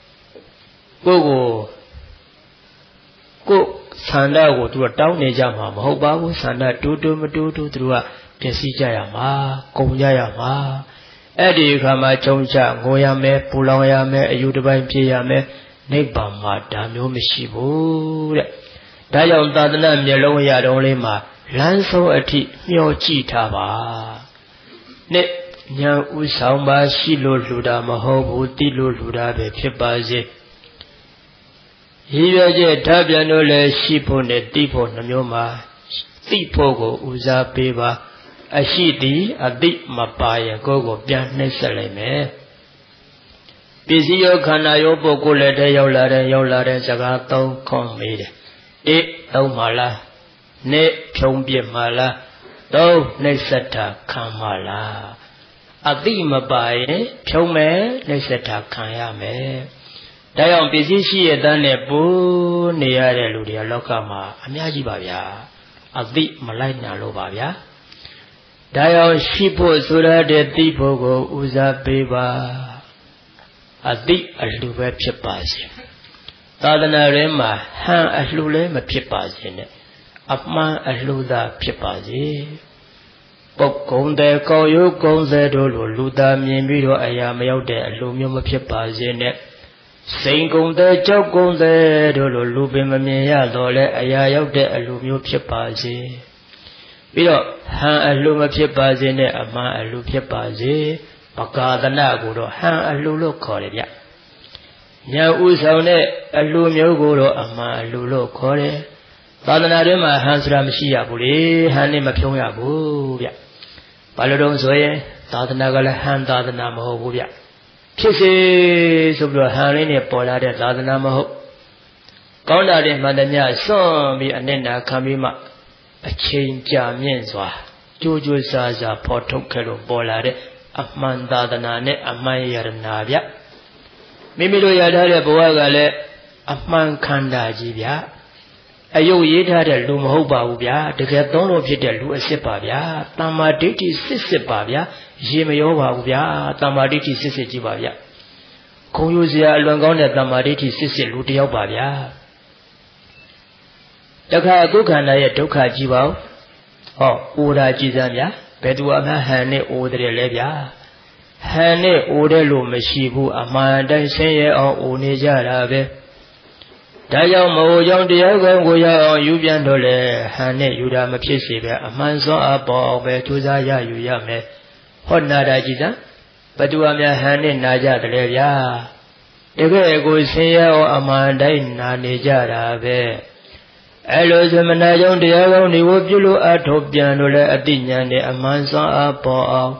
ကိုဆန္ဒကိုသူကတောင်းနေကြမှာမဟုတ်ပါဘူးဆန္ဒတူမတူသူကပျက်စီးကြရမှာကုန်ကြရမှာအဲ့ဒီအခါမှာကြုံချငိုရမယ်ပူလောင်ရမယ်အယူတစ်ပိုင်းဖြစ်ရမယ်နိဗ္ဗာန်မှာဒါမျိုးမရှိဘူးတဲ့ဒါကြောင့်သာသနာမျက်လုံးရတော်လေးမှာလမ်းဆုံးအထိမျှော်ကြည့်ထားပါနဲ့ဉာဏ်ဥဆောင်ပါရှိလို့လှူတာမဟုတ်ဘူးတိလို့လှူတာပဲဖြစ်ပါစေရည်ရွယ်ချက်ထားပြန်လို့လည်းရှိဖို့နဲ့တိဖို့နှမျိုးမှာသိဖို့ကိုဦးစားပေးပါအရှိသည်အသိမပါရင်ကိုယ်ကိုပြန်နှိမ့်ဆက်လိုက်မယ် Pisio Kanayo Bokule de Yolare Zagato Comide. E Mala Ne Pyombi Mala Do Neseta Kamala. Adima Baye Pyome Neseta Kanyame. Dayon Pisi Dane Bu Niare Ludia Lokama Amiaji Babia. Adi Malaina Lobabia. Dayon Shipo Sura de Tipogo Uza Beba. Adi Alube Pipazi. Tadana Rema, Han Alule Mapipazi. Upman Aluda Pipazi. Pokonde Koyo Gonze Dolo Luda Mimiro Ayamio de Alumium Pipazi. Saint Gonde Jogonde Dolo Lubimia Dole Ayayo de Alumio Pipazi. Bido Han Aluma Pipazi ne Ama Alu Pipazi. Pakadana Guru Han Alulo Korea. Nya Usone Alumio Guru Ama Lulo Korea. Tadana Rema Hansra Mishia Buri, Hanima Pyonga Buya. Palodon Zoe, Tadana Gala Han Tadana Mohuya. Kissy Subro Harini Pola de Tadana Moho. Konda de Madania saw me and then Kamima. A change Jamienswa. Juju Saza Potokelo Bolade. Amanda Danane Amaya Navia. Mimilo Yadare Boagale Aman Kanda Jivia. Ayo Yeda de Lumhoba Ubia, the Gatono Pita Lu Sepavia, Tamaditi Sissipavia, Jimioba Ubia, Tamaditi Sissipavia. Koyuzia Longone Tamaditi Sissi Lutia Bavia. Daka Gukana Doka Jiva. Oh, Ura Jizania. Bedouama Hane Odre Levia Hane Odelu Meshibu Amanda Saye or Unijarabe Dayamo Young Diago Goya or Yubiandole Hane Yuda Mapisibe Amanzo Abo Betuzaya Yuyame Honada Jiza Bedouamia Hane Naja Levia Ego Saye or Amanda Nanijarabe Hello, Zemanayon, the Aron, the Wobulo at Hopianola Adinian, the Amansa Apo,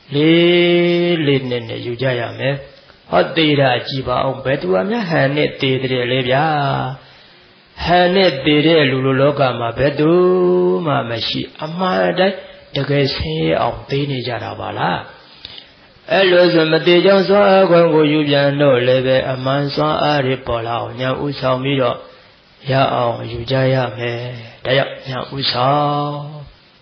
Linen, Ujayame, Hot Data Jiba on Betuamia, Hanet de Levia, Hanet de Lululoka, my Bedu, Mamashi, Amada, the Gay of Tini Jarabala. Hello, Zemanayon, so go Yubiano, Leve, Amansa Aripola, Nya Usamiro. Ya Yujaya me, Daya Usa.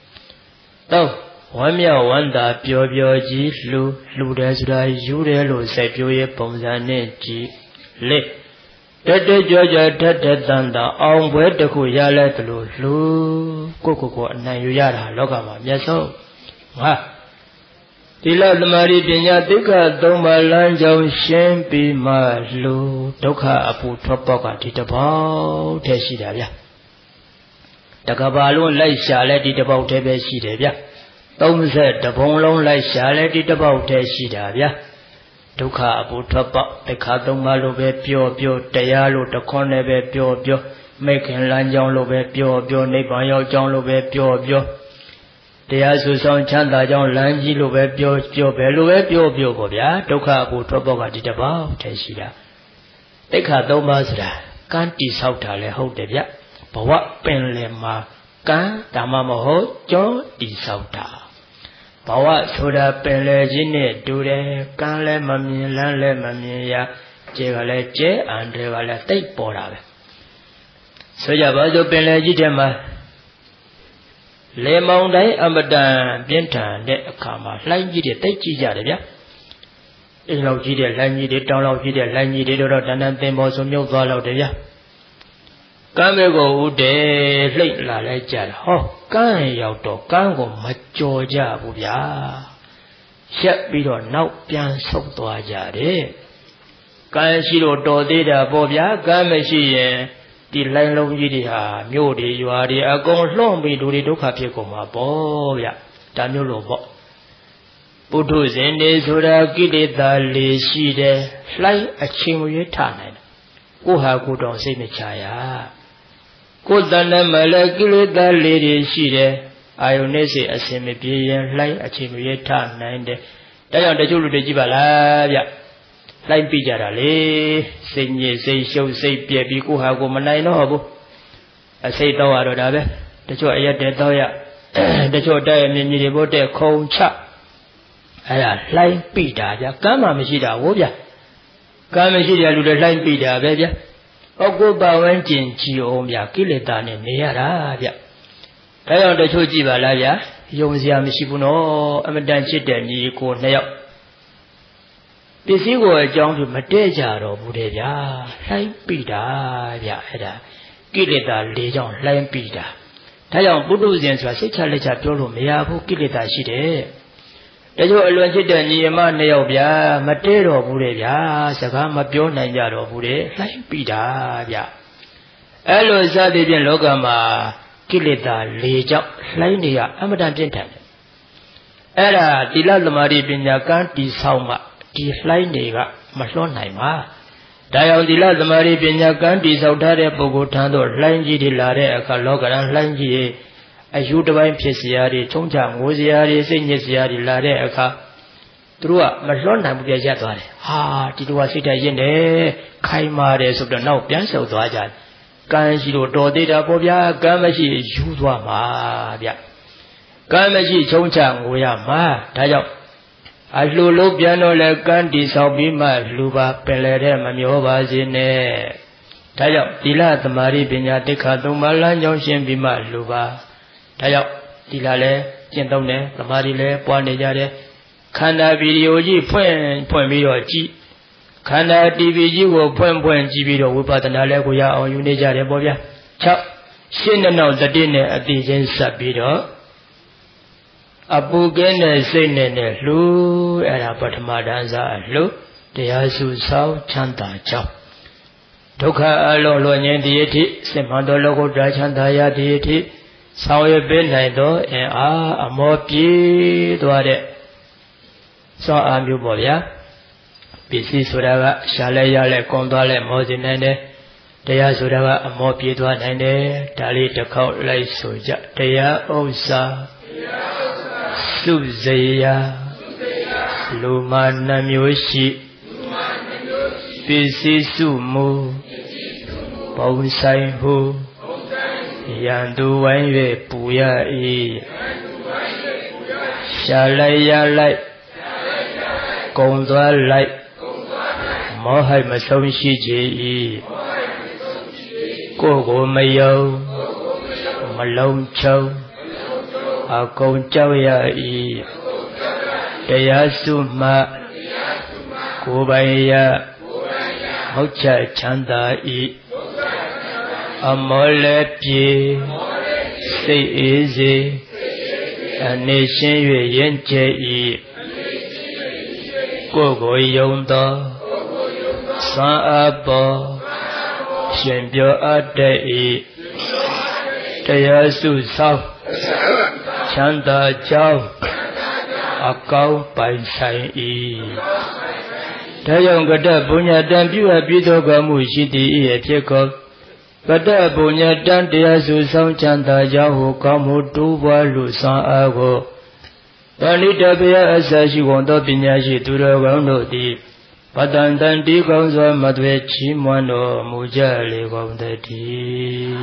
Oh, one meal wonder, Pio G, Ludesra, Jurelo, Sepio, Pomzane G, Le. Tete Georgia, Tete Danda, on where the Kuyala, Lu, Coco, Nayuyara, Logama, Yaso. Ah. Tila Mari Pinya Dika, Doma Lanjo, Shempi Malu, Doka Apu Topoka, Titabo, Teshidavia. Takabalun like Charlotte about Tebeshidavia. Tom said the Bonlon like Charlotte about Teshidavia. Doka Apu Topa, the Katoma Lobe, Pio, Tayalo, the Cornebe, Pio, making Lanjon Lobe, Pio, Nebayo, John Lobe, Pio. They are Susan Chanda John Langi Lobe Pio Belue Pio Bobia, Doka Butoboga did about Teshida. Eka Domasra, can't disouta hold the ya, but what penlema, can Tamamoho, John disouta. Bawa soda pelegine, dure, can le mamia, Jegaleche, and Revala take Pora. So Yabado pelegitema. Le Monday Amadan, Bienta, de Kama, Langi de Tejia. In Logia, Langi de Tologia, Langi de Rodan, the Mosomio Galo de Ya. Camego de Lake La Leja, Ho, Gan Yoto, Gango, Majoja, Bubia. Shep Bido, now Pian Sotoa Jade. Gan Shiro Dodida, Bobia, Gameshi. The line of Yidia, Mudi, you are the Agon long be do the Dokapicoma, Boya, Danulo Bo. Putus in the Soda Gidita Lishide, fly a chimney tunnel. Uha good on Semichaya. Good than a Malagilita lady Shide, Ionese a semi-billion, fly a chimney tunnel. They are the Julu de Jibala. လိုက်ပြကြတာလေစိတ်ညစ်စိတ်ရှုပ်စိတ်ပြက်ပြီးကိုဟာကိုမနိုင်တော့ဘူးအစိတ်တော့ရတော့ဒါပဲတချို့အရက်တဲ့တော့ရတချို့တဲ့မြင်မြင်တွေဖို့တဲ့ခုံချအဲ့ဒါလှိုင်းပိတာဗျကမ်းမှမရှိတာဟုတ်ဗျကမ်းမရှိတဲ့လူတွေလှိုင်းပိတာပဲဗျဩကုပဝန်းကျင်ကြည်အောင်ဗျကိလေသာနဲ့နေရတာဗျဒါကြောင့်တချို့ကြည့်ပါလားဗျယုံစရာမရှိဘူးနော်အမတန်ချစ်တဲ့ညီကိုနှစ်ယောက်ပစ္စည်းကိုအကြောင်းပြုမတည့်ကြတော့ဘူးတဲ့ဗျာလှိုင်းပိတာဗျအဲ့ဒါကိလေသာ၄ကြောင့်လှိုင်းပိတာဒါကြောင့်ပုထုဇဉ်ဆိုတာစိတ်ချလက်ချပြောလို့မရဘူးကိလေသာရှိတယ်တချို့အလွန်ချစ်တဲ့ညီအမနှစ်ယောက်ဗျာမတည့်တော့ဘူးတဲ့ဗျာစကားမပြောနိုင်ကြတော့ဘူးတဲ့လှိုင်းပိတာဗျအဲ့လိုစသည်ဖြင့်လောကမှာကိလေသာ၄ကြောင့်လှိုင်းနေရအမတန်ပြင်းထန်တယ်အဲ့ဒါသီလသမာဓိပညာကံတည်ဆောက်မှဒီလှိုင်းတွေကမလွှတ်နိုင်ပါဒါကြောင့်သီလသမာဓိပညာကံတည်ဆောက်ထားတဲ့ပုဂ္ဂိုလ်ထံသို့လှိုင်းကြီးတွေလာတဲ့အခါလောကရန်လှိုင်းကြီးရဲ့အယူတစ်ပိုင်းဖြစ်เสียတွေချုံချငိုเสียတွေစိတ်ညစ်เสียတွေလာတဲ့အခါသူတို့ကမလွှတ်နိုင်ဘူးပြည့်ရက်သွားတယ်ဟာဒီလိုကစိတ်ဓာတ်ရင့်တယ်ခိုင်မာတယ်ဆိုတော့နောက်ပြန်ဆုပ်သွားကြတယ်ကံရှိလို့တော်သေးတာပေါ့ဗျာကံမရှိယူသွားမှာဗျကံမရှိချုံချငိုရမှာဒါကြောင့်အလှူလုံးပြန်တော့လဲကံတည်ဆောက်ပြီးမှလူပါပင်လေတဲ့မမျောပါစေနဲ့ဒါကြောင့်သီလသမာဓိပညာတိခါသုံးပါးလမ်းကြောင်းရှင်းပြီးမှလူပါဒါကြောင့်သီလလည်းကျင့်သုံးတယ်သမာဓိလည်းပွားနေကြတယ်ခန္ဓာဗီဒီယိုကြီးဖွင့်ပြီးတော့ကြည့်ခန္ဓာ TV ကြီးကိုဖွင့်ကြည့်ပြီးတော့ဝိပဿနာလည်းကိုရအောင်ယူနေကြတယ်ပေါ့ဗျာ6ရှင်းတဲ့နောက်တတိနဲ့အတိချင်းဆက်ပြီးတော့အပူကင်းတဲ့စိတ်နဲ့လှူအဲ့ဒါပထမတန်းစားလှူတရားစုဆောင်ချမ်းသာကြောင်းဒုက္ခအလုံးလွန်ငြိမ်းတည်အထိစင်မှန်သောလောကုတ္တရာချမ်းသာရတည်အထိဆောင်ရွက်ပေးနိုင်သောအင်အားအမောပြေးသွားတဲ့စွမ်းအားမျိုးပေါ့ဗျာပစ္စည်းဆိုတာကရှားလဲရလဲကွန်သွားလဲမောစီနိုင်တယ်တရားဆိုတာကအမောပြေးသွားနိုင်တယ်ဒါလေးတစ်ခေါက်လိုက်ဆိုကြတရားဥစ္စာစုဇေယလူမာနှမျိုးရှိပစ္စည်းစုမူပုံဆိုင်ဟုရန်သူဝိုင်း၍ပူရ၏ရှာလိုက်ရလိုက်ကုံသွားလိုက်မောဟမဆုံးရှိကြ၏ကိုယ်ကိုမယုံမလုံးချုံအကုန်ကြောက်ရ၏တရားစုမှကိုယ်ပိုင်ရမုတ်ချချမ်းသာ၏အမောလည်းပြေစိတ်အေးစေအနေရှင်း၍ရင်ကျဲ၏ကိုယ်ကိုယုံသောစွမ်းအားပေါ်ရှင်ပြောအပ်တတ်၏တရားစုဆောင်ချမ်းသာကြောင်းအကောင်းပိုင်ဆိုင်၏ဒါကြောင့်ကတ္တပုညတံပြုအပ်ပြီးသောကမှုရှိသည်၏အဖြစ်ကောကတ္တပုညတံတရားစုဆောင်ချမ်းသာကြောင်းကိုကောင်းမှုတိုးပွားလို့စွမ်းအားကိုတဏိတပယအစရှိကုန်သောပညာရှိသူတော်ကောင်းတို့သည်ပတန်တန်တီကောင်းစွာမသွေချီးမွမ်းတော်မူကြလေကုန်သတည်း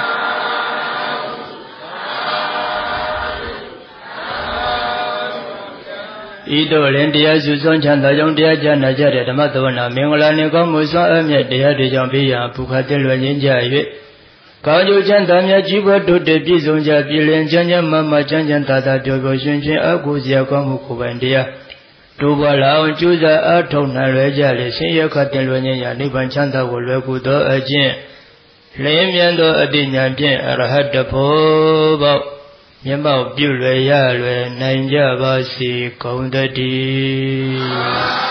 ဤသို့လင်တရားစုဆောင်ချမ်းသာကြောင့်တရားကြားနာကြတဲ့ဓမ္မသဝနာမင်္ဂလာနှင့်ကောင်းမှုစွာအမြတ်တရားတွေကြောင့်ဘေးရန်ပူခတ်တဲ့လွယ်ငင်းကြ၍ကောင်းကျိုးချမ်းသာမြတ်ကြီးပွားတို့တည်ပြည့်စုံကြပြည်လင်ချမ်းချမ်းမမချမ်းချမ်းသာသာပျော်ပျော်ရွှင်ရွှင်အကုစရာကောင်းမှုကိုယ်ပိုင်တရားတို့ဘလာအောင်ကျူးစာအထောက်နိုင်လွယ်ကြလေဆင်းရဲခတ်တဲ့လွယ်ငင်းရာနိဗ္ဗာန်ချမ်းသာကိုလွယ်ကူသောအကျင့်လင်းမြန်သောအတိညာဖြင့်အရဟတဖို့ပေါမျက်မှောက်ပြုလွယ်ရလွယ်နိုင်ကြပါစေကုန်သတည်း